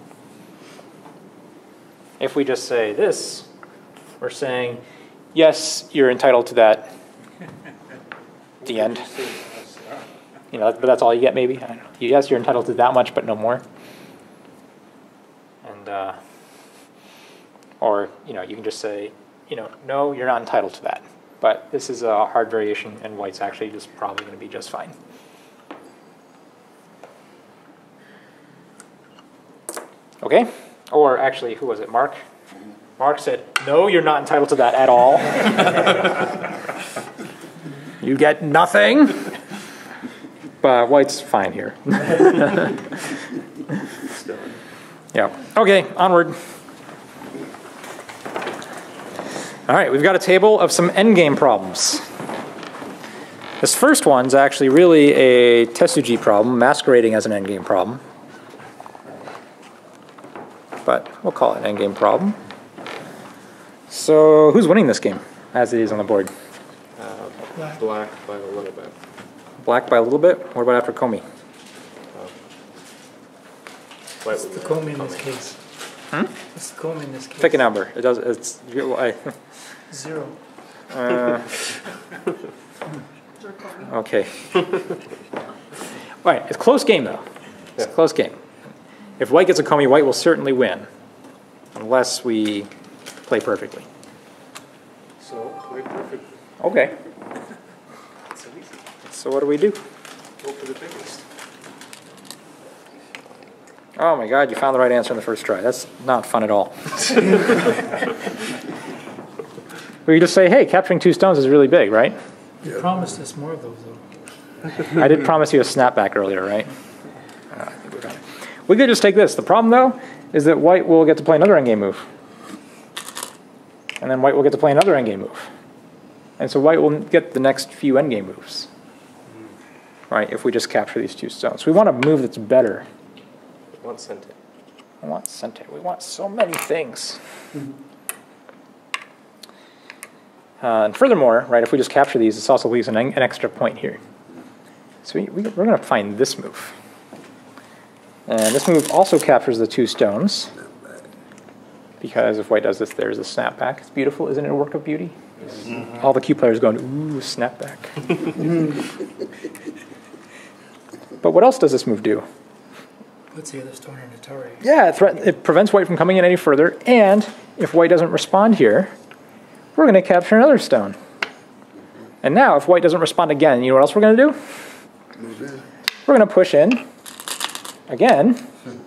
If we just say this, we're saying, yes, you're entitled to that. The end. You know, but that's all you get, maybe. I don't know. Yes, you're entitled to that much, but no more. And uh, or you know, you can just say, you know, no, you're not entitled to that. But this is a hard variation, and white's actually just probably going to be just fine. Okay? Or actually, who was it? Mark? Mark said, no, you're not entitled to that at all. You get nothing. But white's fine here. Yeah. Okay, onward. All right, we've got a table of some endgame problems. This first one's actually really a Tesuji problem, masquerading as an endgame problem. But we'll call it an endgame problem. So who's winning this game, as it is on the board? Uh, black. black by a little bit. Black by a little bit? What about after Komi? Oh. What's the Komi in this case? Hmm? What's the Komi in this case? Pick a number. It does. It's I, Zero. uh, okay. All right. It's a close game though. It's a close game. If white gets a Komi, white will certainly win, unless we play perfectly. So play perfect. Okay. So easy. So what do we do? Go for the biggest. Oh my God, you found the right answer in the first try. That's not fun at all. We just say, hey, capturing two stones is really big, right? You promised us more of those, though. I did promise you a snapback earlier, right? Uh, I think we're done. We could just take this. The problem, though, is that white will get to play another endgame move. And then white will get to play another endgame move. And so white will get the next few endgame moves. Right, if we just capture these two stones. We want a move that's better. We want Sente. We want Sente. We want so many things. Uh, and furthermore, right, if we just capture these, this also leaves an, an extra point here. So we, we, we're going to find this move. And this move also captures the two stones. Because if white does this, there's a snapback. It's beautiful, isn't it a work of beauty? Mm-hmm. All the Q players going, ooh, snapback. But what else does this move do? What's the other stone in Atari? Yeah, it, threat it prevents white from coming in any further, and if white doesn't respond here, we're going to capture another stone. And now, if white doesn't respond again, you know what else we're going to do? Move in. We're going to push in again,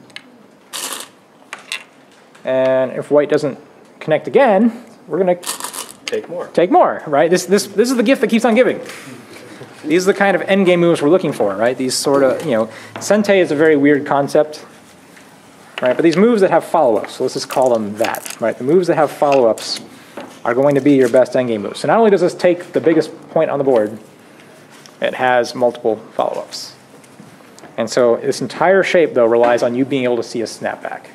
and if white doesn't connect again, we're going to Take more. take more, right? This, this, this is the gift that keeps on giving. These are the kind of endgame moves we're looking for, right? These sort of, you know, Sente is a very weird concept, right? But these moves that have follow-ups, so let's just call them that, right? The moves that have follow-ups are going to be your best endgame moves. So not only does this take the biggest point on the board, it has multiple follow-ups. And so this entire shape, though, relies on you being able to see a snapback.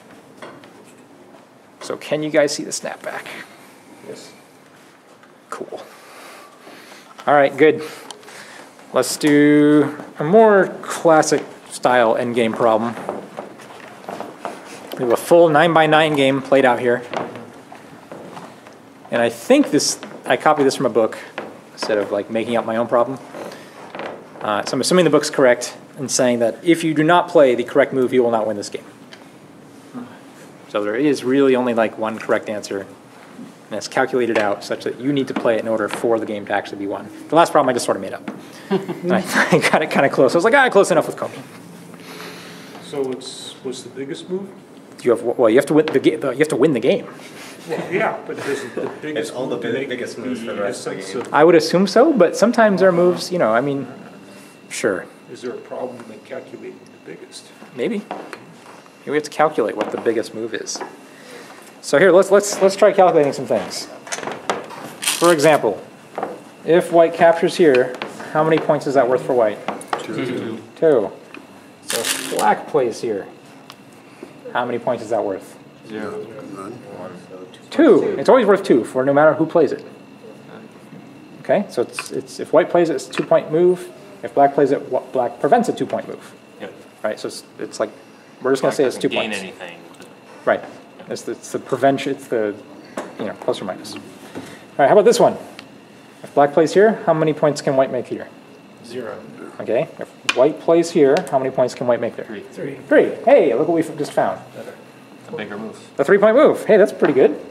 So can you guys see the snapback? Yes. Cool. All right, good. Let's do a more classic style endgame problem. We have a full nine by nine game played out here. And I think this, I copied this from a book instead of like making up my own problem. Uh, so I'm assuming the book's correct in saying that if you do not play the correct move, you will not win this game. So there is really only like one correct answer. And it's calculated out such that you need to play it in order for the game to actually be won. The last problem I just sort of made up. I, I got it kind of close. I was like, ah, close enough with Coney. So it's, what's the biggest move? You have well, you have to win the game. You have to win the game. Well, yeah, but doesn't the biggest It's all the move big- make biggest moves for the rest of the essence game. I would assume so, but sometimes there are moves. You know, I mean, sure, Is there a problem in calculating the biggest? maybe. Maybe we have to calculate what the biggest move is. So here, let's let's let's try calculating some things. For example, if white captures here, how many points is that worth for white? Two. Two. So if black plays here, how many points is that worth? Zero. None. Two. It's always worth two for no matter who plays it. Okay, so it's it's if white plays it, it's a two-point move. If black plays it, what black prevents a two-point move. Yep. Right. So it's it's like we're just gonna say it's two Gain points. anything. Right. It's the, it's the prevention. It's the you know plus or minus. All right. How about this one? If black plays here, how many points can white make here? Zero. Okay. If white plays here, how many points can white make there? Three. Three. Three. Hey, look what we just found. A bigger move. A three-point move. Hey, that's pretty good.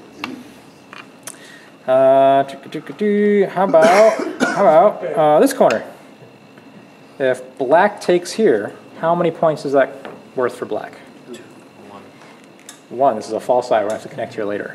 Uh, how about how about uh, this corner? If black takes here, how many points is that worth for black? One. One. This is a false eye. We're going to have to connect here later.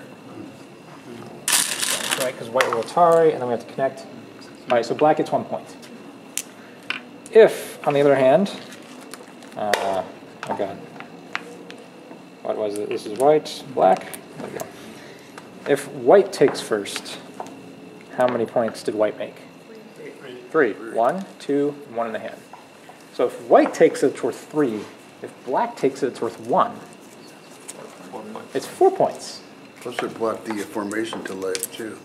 Right, because white will Atari, and then we have to connect. All right, so black gets one point. If, on the other hand, uh, oh god, what was it? This is white, black. There we go. If white takes first, how many points did white make? Three. One, two, one and a hand. So if white takes it, it's worth three. If black takes it, it's worth one. Four points. It's four points. Plus it brought the formation to life too.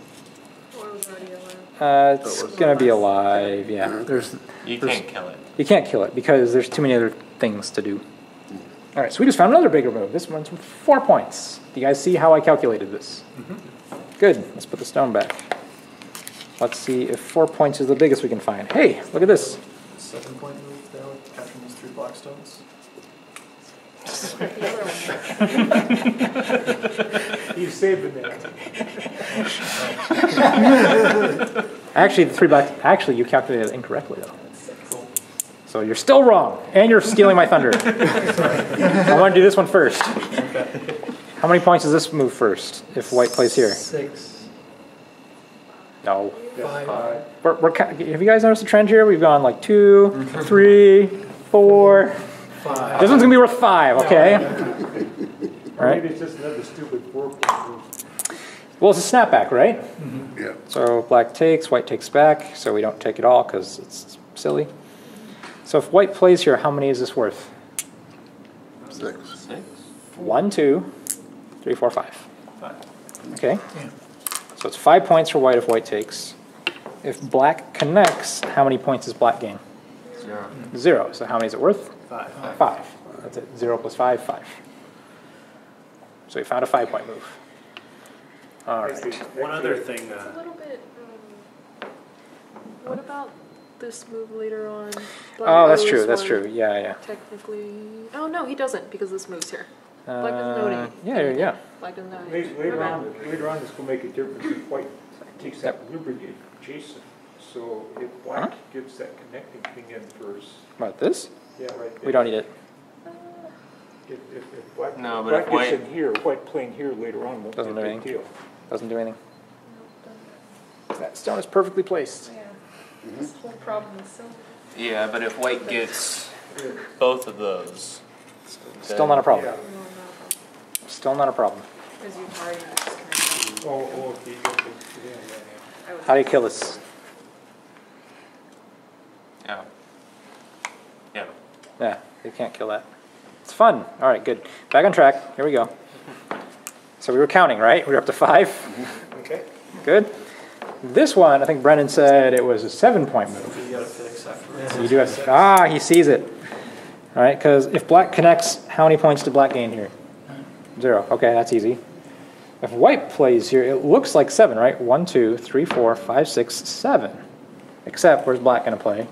Uh, it's gonna be alive. Yeah. There's You there's- can't kill it. you can't kill it because there's too many other things to do. All right, so we just found another bigger move. This one's worth four points. Do you guys see how I calculated this? Good. Let's put the stone back. Let's see if four points is the biggest we can find. Hey, look at this. Seven point move there, capturing those three black stones. He's saving that. Actually, the three black. Actually, you calculated it incorrectly though. So you're still wrong, and you're stealing my thunder. I want to do this one first. How many points does this move first? If white plays here, Six. no. Five. We're, we're, ca- have you guys noticed the trend here? We've gone like two, three, four. Five. This one's gonna be worth five, okay? Or right? maybe it's just another stupid four-point move. Well, it's a snapback, right? Yeah. So black takes, white takes back, so we don't take it all because it's silly. So if white plays here, how many is this worth? Six. Six? One, two, three, four, five. Five. Okay? So it's five points for white if white takes. If black connects, how many points does black gain? Zero. Zero. So how many is it worth? Five. Five. That's it. Zero plus five, five. So we found a five-point move. All right. One other thing, It's a uh, little bit, um, what about this move later on? Oh, that's Black true. knows That's one true. Yeah, yeah. Technically, oh, no, he doesn't, because this move's here. Black doesn't know Uh, any. yeah, yeah. Black doesn't know any. Later, later Okay. on, later on, this will make a difference if white takes that liberty adjacent. So if black Huh? gives that connecting thing in first, About this? yeah, right. We don't need it. If, if, if black, No, but black if gets white- in here, white playing here later on won't be a Doesn't do big anything. deal. Doesn't do anything. That stone is perfectly placed. Yeah, this whole problem is so. Yeah, but if white gets both of those. Still not a problem. Yeah. Still not a problem. Because you've already disconnected. Oh, oh, okay, you got the, yeah, yeah, I was- How do you kill this? Yeah. Yeah. Yeah, you can't kill that. It's fun. All right, good. Back on track. Here we go. So we were counting, right? We were up to five. okay. Good. This one, I think Brendan said it was a seven-point move. You gotta fix afterwards. You do have, ah, he sees it. All right, because if black connects, how many points did black gain here? Zero. Okay, that's easy. If white plays here, it looks like seven, right? One, two, three, four, five, six, seven. Except, where's black going to play?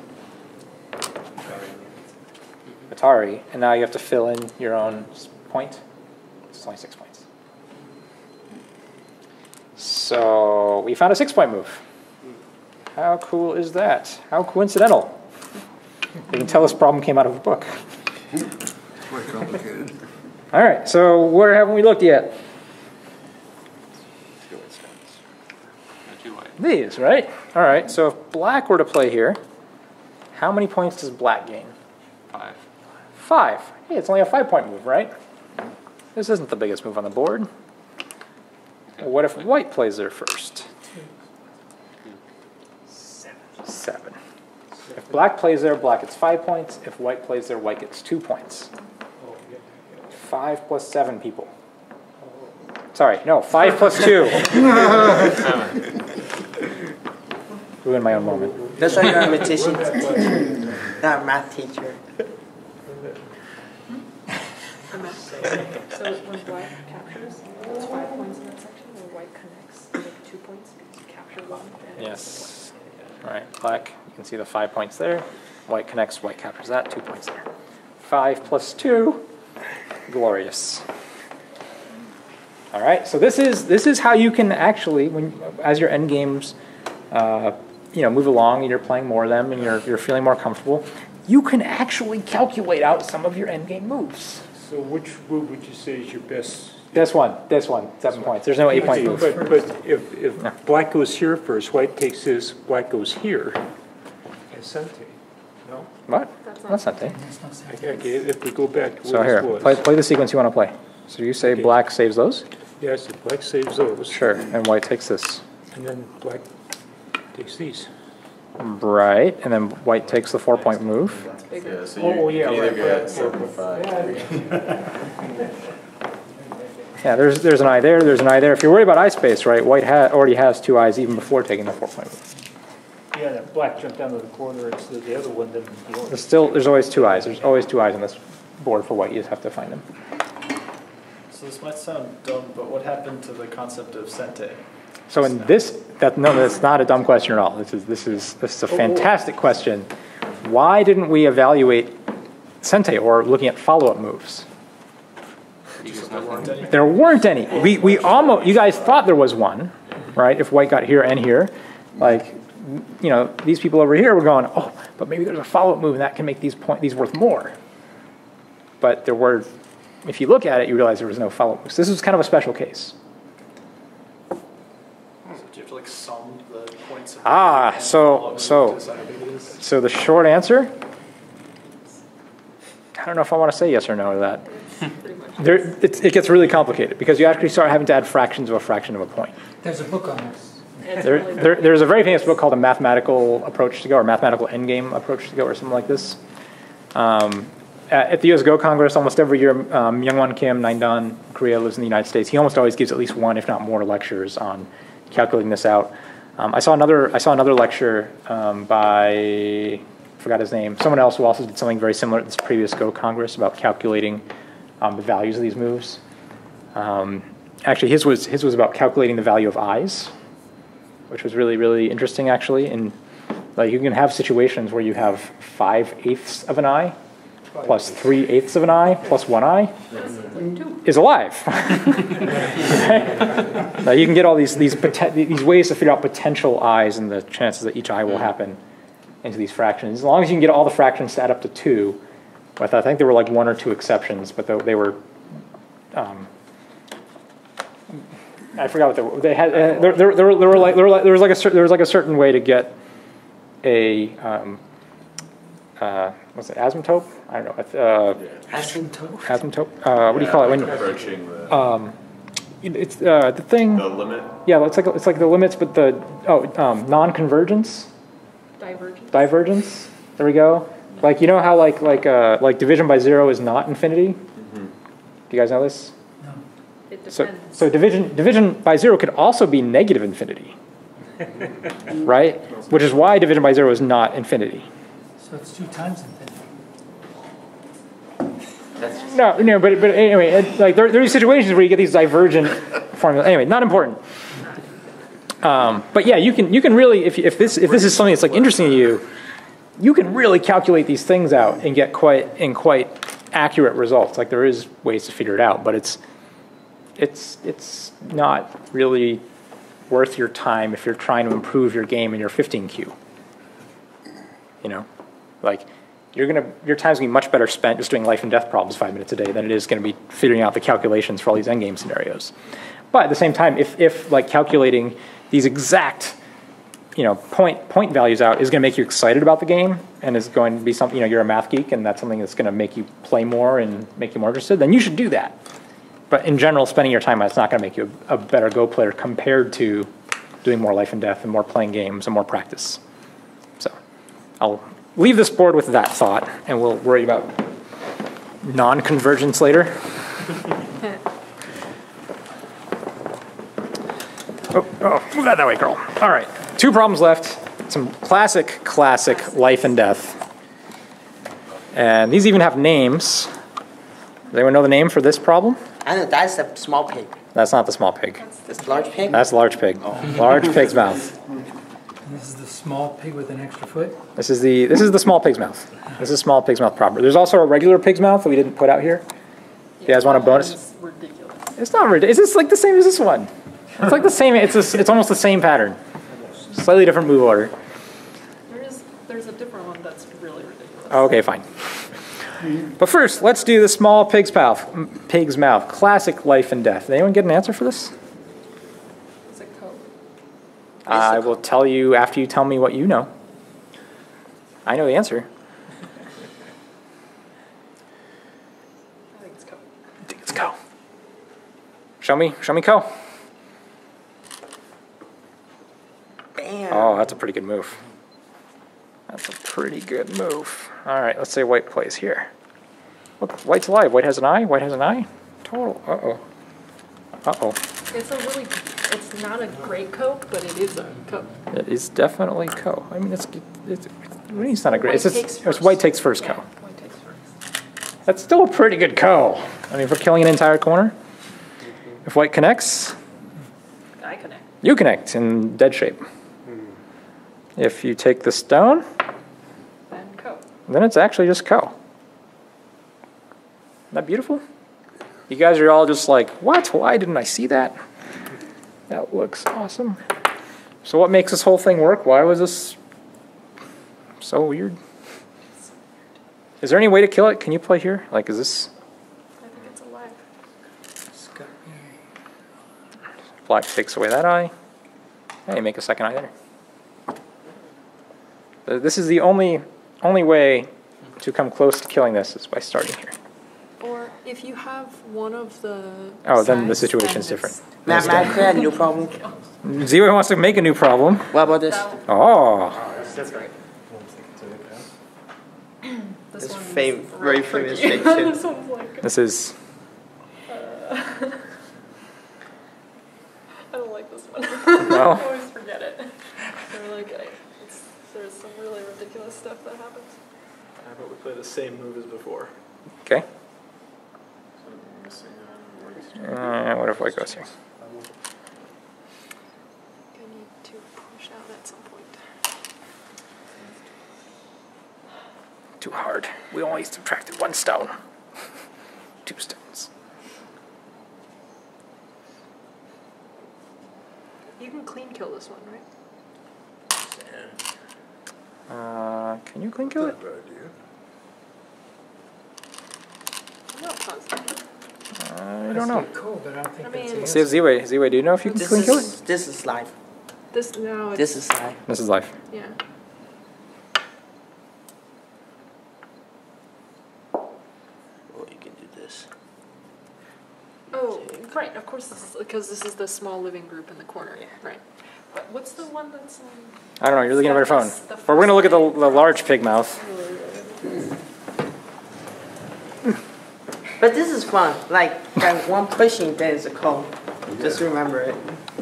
Atari. And now you have to fill in your own s- point. It's only six points. So we found a six-point move. How cool is that? How coincidental. You can tell this problem came out of a book. It's quite complicated. All right, so where haven't we looked yet? Two white stones. No, two white. These, right? All right, so if black were to play here, how many points does black gain? Five. Five. Hey, it's only a five-point move, right? This isn't the biggest move on the board. What if white plays there first? Seven. If black plays there, black gets five points. If white plays there, white gets two points. Oh, yeah, yeah. Five plus seven people. Sorry, no, five plus two. Seven. Ruined my own moment. That's why you're a magician, not a math teacher. So when black captures, it's five points in that section, when white connects, you make two points, because you capture one. and Yes. All right, black, you can see the five points there. White connects, white captures that, two points there. Five plus two, glorious. All right, so this is this is how you can actually, when as your end games, uh, you know, move along and you're playing more of them and you're you're feeling more comfortable, you can actually calculate out some of your end game moves. So which move would you say is your best? This one, this one, seven points. There's no eight point move. But, but if, if black goes here first, white takes this, black goes here. Ascente, no? What? That's That's not- not it. That's not sound. Okay, okay, if we go back to So where here, this was. play, play the sequence you want to play. So you say Okay. black saves those? Yes, if black saves those. Sure, and white takes this. And then black takes these. Right, and then white takes the four-point move. Yeah, so Oh, you yeah, can either right, get right, seven or right. five. Yeah, there's there's an eye there, there's an eye there. If you're worried about eye space, right, white ha already has two eyes even before taking the four-point move. Yeah, that black jumped down to the corner, it's the, the other one, then the There's still, there's always two eyes. There's always two eyes on this board for white. You just have to find them. So this might sound dumb, but what happened to the concept of Sente? So in this, that no, that's not a dumb question at all. This is this is this is a fantastic question. Why didn't we evaluate Sente or looking at follow-up moves? Because nothing. There weren't any. We we almost, you guys thought there was one, right? If white got here and here, like, you know, these people over here were going, oh, but maybe there's a follow-up move and that can make these point these worth more. But there were, if you look at it, you realize there was no follow-up moves. This was kind of a special case. So do you have to like sum the points of Ah, and so- follow it so- to decide how big it is? So the short answer, I don't know if I want to say yes or no to that. Pretty much there, it, it gets really complicated because you actually start having to add fractions of a fraction of a point. There's a book on this. It's There, really there, there's a very famous book called A Mathematical Approach to Go, or Mathematical Endgame Approach to Go, or something like this. Um, at, at the U S Go Congress, almost every year, um, Myungwon Kim, Naindon, Korea, lives in the United States. He almost always gives at least one, if not more, lectures on calculating this out. Um, I saw another. I saw another lecture um, by I forgot his name. Someone else who also did something very similar at this previous Go Congress about calculating um, the values of these moves. Um, actually, his was his was about calculating the value of i's, which was really really interesting actually. And like you can have situations where you have five eighths of an I plus three eighths of an I plus one I is alive. Now you can get all these these poten- these ways to figure out potential i's and the chances that each I will happen into these fractions. As long as you can get all the fractions to add up to two, with I think there were like one or two exceptions, but they, they were. Um, I forgot what they were. They had uh, there, there, there, were, there were like there, were like, there was like a cer- there was like a certain way to get a um, uh, what's it asymptote? I don't know. Uh, Asymptote. asymptote. Uh, what do you call it when? Approaching the, Um, it's uh, the thing. the limit. Yeah, it's like it's like the limits, but the oh um, non-convergence, divergent. divergence. There we go. Like you know how like like uh, like division by zero is not infinity. Mm-hmm. Do you guys know this? It depends. So, so division division by zero could also be negative infinity, right? Which is why division by zero is not infinity. So it's two times infinity. No, no, but but anyway, it, like there, there are situations where you get these divergent formulas. Anyway, not important. Um, but yeah, you can you can really if if this if this is something that's like interesting to you, you can really calculate these things out and get quite in quite accurate results. Like there is ways to figure it out, but it's it's it's not really worth your time if you're trying to improve your game in your fifteen Q. You know, like you're gonna your time's gonna be much better spent just doing life and death problems five minutes a day than it is going to be figuring out the calculations for all these endgame scenarios. But at the same time, if if like calculating these exact you know point point values out is going to make you excited about the game and is going to be something you know you're a math geek and that's something that's going to make you play more and make you more interested, then you should do that. But in general, spending your time on it's not going to make you a, a better Go player compared to doing more life and death and more playing games and more practice. So I'll leave this board with that thought, and we'll worry about non-convergence later. oh, oh, move that that way, girl. All right, two problems left. Some classic, classic life and death. And these even have names. Does anyone know the name for this problem? I know that's the small pig. That's not the small pig. This large pig. That's large pig. Large pig's mouth. And this is the small pig with an extra foot. This is the this is the small pig's mouth. This is small pig's mouth proper. There's also a regular pig's mouth that we didn't put out here. You guys want a bonus? It's ridiculous. It's not ridiculous. It's just like the same as this one. It's like the same. It's a, it's almost the same pattern. Slightly different move order. There is, there's a different one that's really ridiculous. Oh, okay, fine. But first, let's do the small pig's mouth. Pig's mouth. Classic life and death. Did anyone get an answer for this? Is it code? I will tell you after you tell me what you know. I know the answer. I think it's code. I think it's Co. Show me. Show me Co. Bam. Oh, that's a pretty good move. That's a pretty good move. All right, let's say white plays here. Look, white's alive. White has an eye. White has an eye. Total. Uh-oh. Uh-oh. It's a really, it's not a great coke, but it is a coke. It is definitely Co. I mean, it's, it's, it's not a great, White it's, just, takes it's first. white takes first Yeah, Co. white takes first. That's still a pretty good Co. I mean, for killing an entire corner. If white connects, I connect. you connect in dead shape. If you take the stone, Then coke. then it's actually just Co. Isn't that beautiful? You guys are all just like, what? Why didn't I see that? That looks awesome. So what makes this whole thing work? Why was this so weird? Is there any way to kill it? Can you play here? Like, is this... I think it's alive. Black takes away that eye. Hey, make a second eye there. This is the only only way to come close to killing this is by starting here. Or if you have one of the. Oh, then the sides, situation's then different. it's- Mathematically, a new problem. Z-Way wants to make a new problem. What about this? Oh, That's great. This It's one's fam- real very famous tricky. shape too. This one's like. this is. I don't like this one. Well. I always forget it. They're like, I, it's, there's some really ridiculous stuff that happens. How about we play the same move as before? Okay. Uh, what if white goes here? I need to push out at some point. Too hard. We only subtracted one stone. Two stones. You can clean kill this one, right? Uh, can you clean kill it? Good idea. I'm not positive. I don't know. Cool, but I don't think I that's mean- the Let's see if Z-Way. Z-Way, do you know if you can This clean kill it? is this is life. This now it's. This is life. This is life. Yeah. Oh, you can do this. Oh, right. Of course, this is because this is the small living group in the corner. Yeah. Right. But what's the one that's? Um, I don't know. You're looking at your phone. That's the But we're gonna look at the, first the large pig mouth. But this is fun. Like that one pushing, then is a call. Just remember it.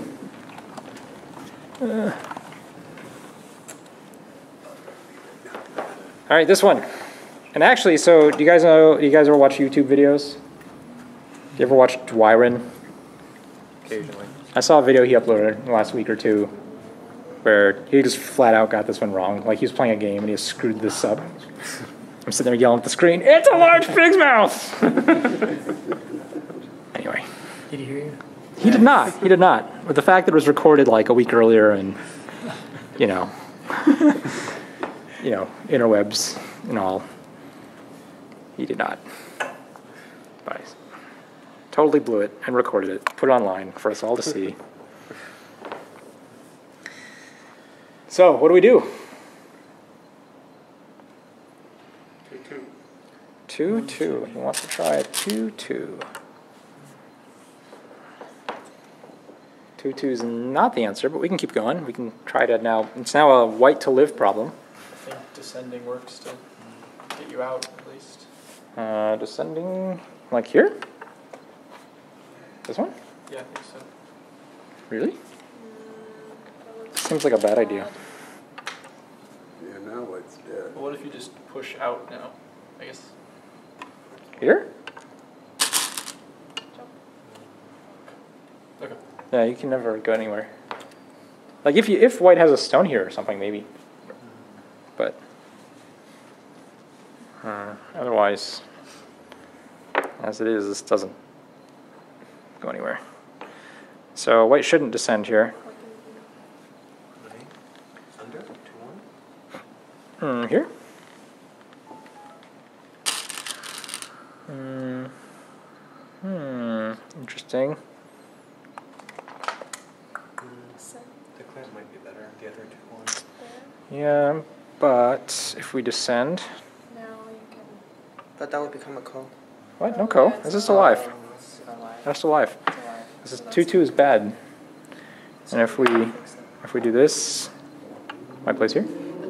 All right, this one. And actually, so do you guys know? Do you guys ever watch YouTube videos? Do you ever watch Dwyron? Occasionally. I saw a video he uploaded last week or two where he just flat out got this one wrong. Like he was playing a game and he screwed this up. I'm sitting there yelling at the screen, "It's a large pig's mouth!" Anyway. Did he hear you? He did not. He did not. But the fact that it was recorded like a week earlier and, you know, you know, interwebs and all, he did not. But I totally blew it and recorded it, put it online for us all to see. So, what do we do? Two, two. Two, two. He wants to try a two, two. Two, two is not the answer, but we can keep going. We can try to now. It's now a white to live problem. I think descending works to get you out, at least. Uh, descending, like here? This one? Yeah, I think so. Really? Seems like a bad idea. Yeah, now white's dead. Well, what if you just push out now? I guess. Here? Okay. Yeah, you can never go anywhere. Like if you if white has a stone here or something, maybe. But uh, otherwise, as it is, this doesn't go anywhere. So white shouldn't descend here. Under? Two, one? Hmm, here? Hmm. Hmm. Interesting. The clamp might be better. The other two, one. Yeah, but if we descend, Now you can. But that would become a call. what? No co. This is still alive. Alive. That's still alive. This is two two is bad. And if we if we do this, my place here.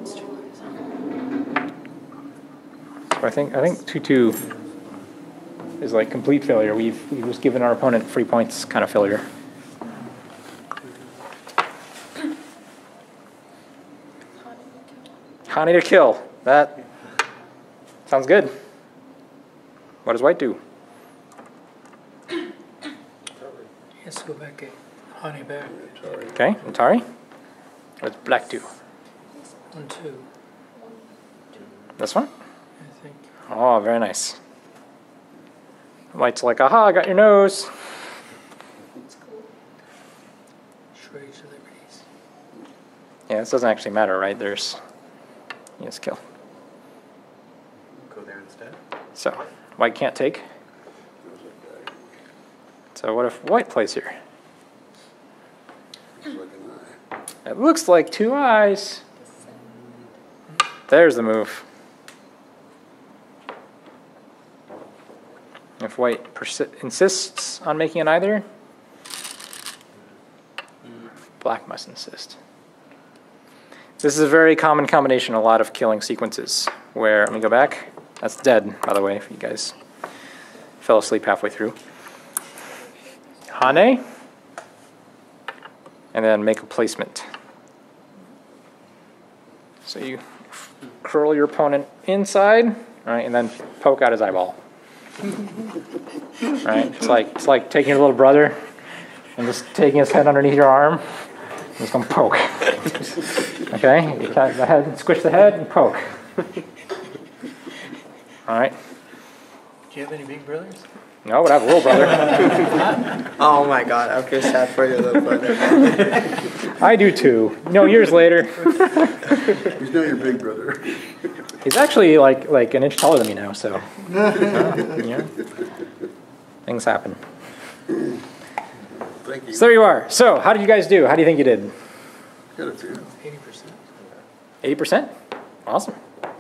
So I think I think two two is like complete failure. We've we've just given our opponent free points kind of failure. Honey to kill. That sounds good. What does white do? He has to go back at honey back. Okay, Atari. What does black do? One, two, This one? I think. Oh, very nice. White's like, aha, I got your nose. Shredded celebrities. Yeah, this doesn't actually matter, right? There's, yes, kill. Go there instead. So, white can't take. So what if white plays here? Looks like an eye. It looks like two eyes. There's the move. If white persi insists on making an either, black must insist. This is a very common combination in a lot of killing sequences where, let me go back, that's dead, by the way, if you guys fell asleep halfway through. Hane, and then make a placement. So you curl your opponent inside, right, and then poke out his eyeball. Right? It's like it's like taking your little brother and just taking his head underneath your arm and just going to poke. Okay? You tap the head, squish the head and poke. All right. Do you have any big brothers? No, but I have a little brother. Oh my god, I feel sad for your little brother. I do too. No, years later. He's not your big brother. He's actually like like an inch taller than me now, so uh, yeah. Things happen. Thank you. So there you are. So how did you guys do? How do you think you did? Got a few. eighty percent. eighty percent? Awesome.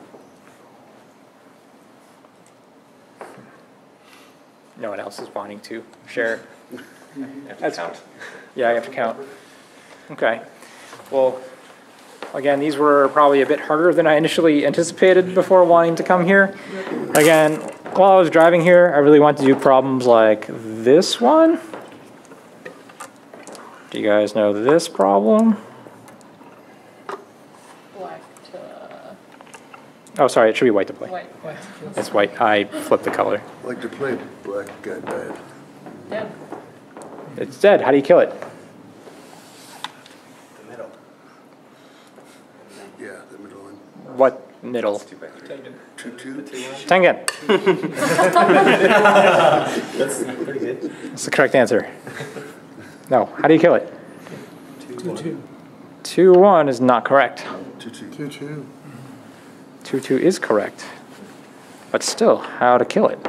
No one else is wanting to share. That's count. Yeah, you have to count. Okay. Well, again, these were probably a bit harder than I initially anticipated before wanting to come here. Again, while I was driving here, I really wanted to do problems like this one. Do you guys know this problem? Black to Oh, sorry, it should be white to play. white. It's white. I flipped the color. I like to play black guy bad. Dead. It's dead. How do you kill it? The middle. Yeah, the middle one. What middle? Two, two. Tengen. That's pretty good. That's the correct answer. No. How do you kill it? Two, two. two one is not correct. Two, two. Two, two. two two is correct. But still, how to kill it?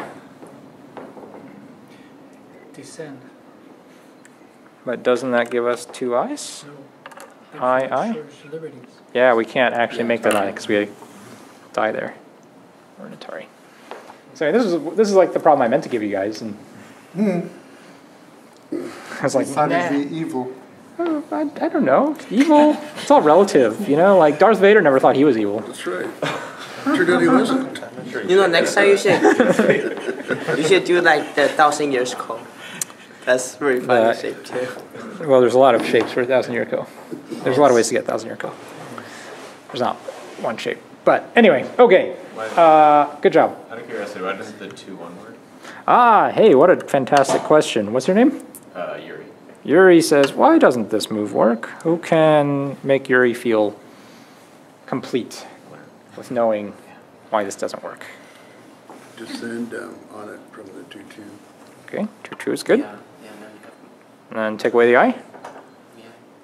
Descend. But doesn't that give us two eyes? No. Aye, aye. Shows liberties. Yeah, we can't actually make that eye because we die there. Or an Atari. So this is this is like the problem I meant to give you guys, and I was like, Thought nah. it'd be evil. Oh, I, I don't know. Evil. It's all relative, you know. Like Darth Vader never thought he was evil. That's right. Turned out he wasn't. You know, next time you should you should do like the thousand years call. That's very funny Uh, shape too. Well, there's a lot of shapes for a thousand year kill. There's a lot of ways to get a thousand year kill. There's not one shape. But anyway, okay. Uh, good job. Out of curiosity, why does the two one work? Ah, hey, what a fantastic question. What's your name? Uh, Yuri. Yuri says, why doesn't this move work? Who can make Yuri feel complete with knowing why this doesn't work? Descend down on it from the two, two. Okay, two two is good. Yeah, yeah, no, you have- And then take away the eye. yeah.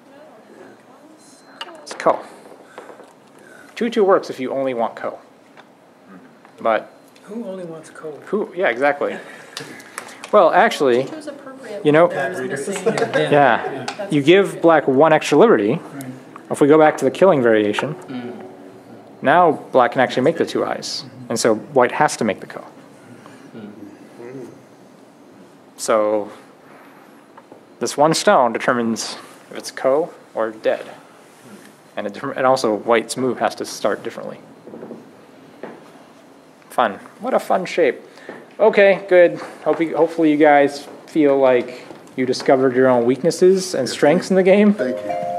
It's ko. two two works if you only want ko. But Who only wants cold? who, yeah, exactly. Well, actually, Choose appropriate. you know, There's missing. yeah, you give black one extra liberty. Right. If we go back to the killing variation, now black can actually make the two eyes. And so white has to make the ko. So this one stone determines if it's ko or dead. And, it, and also white's move has to start differently. Fun. What a fun shape. Okay, good. Hope you, hopefully you guys feel like you discovered your own weaknesses and strengths in the game. Thank you.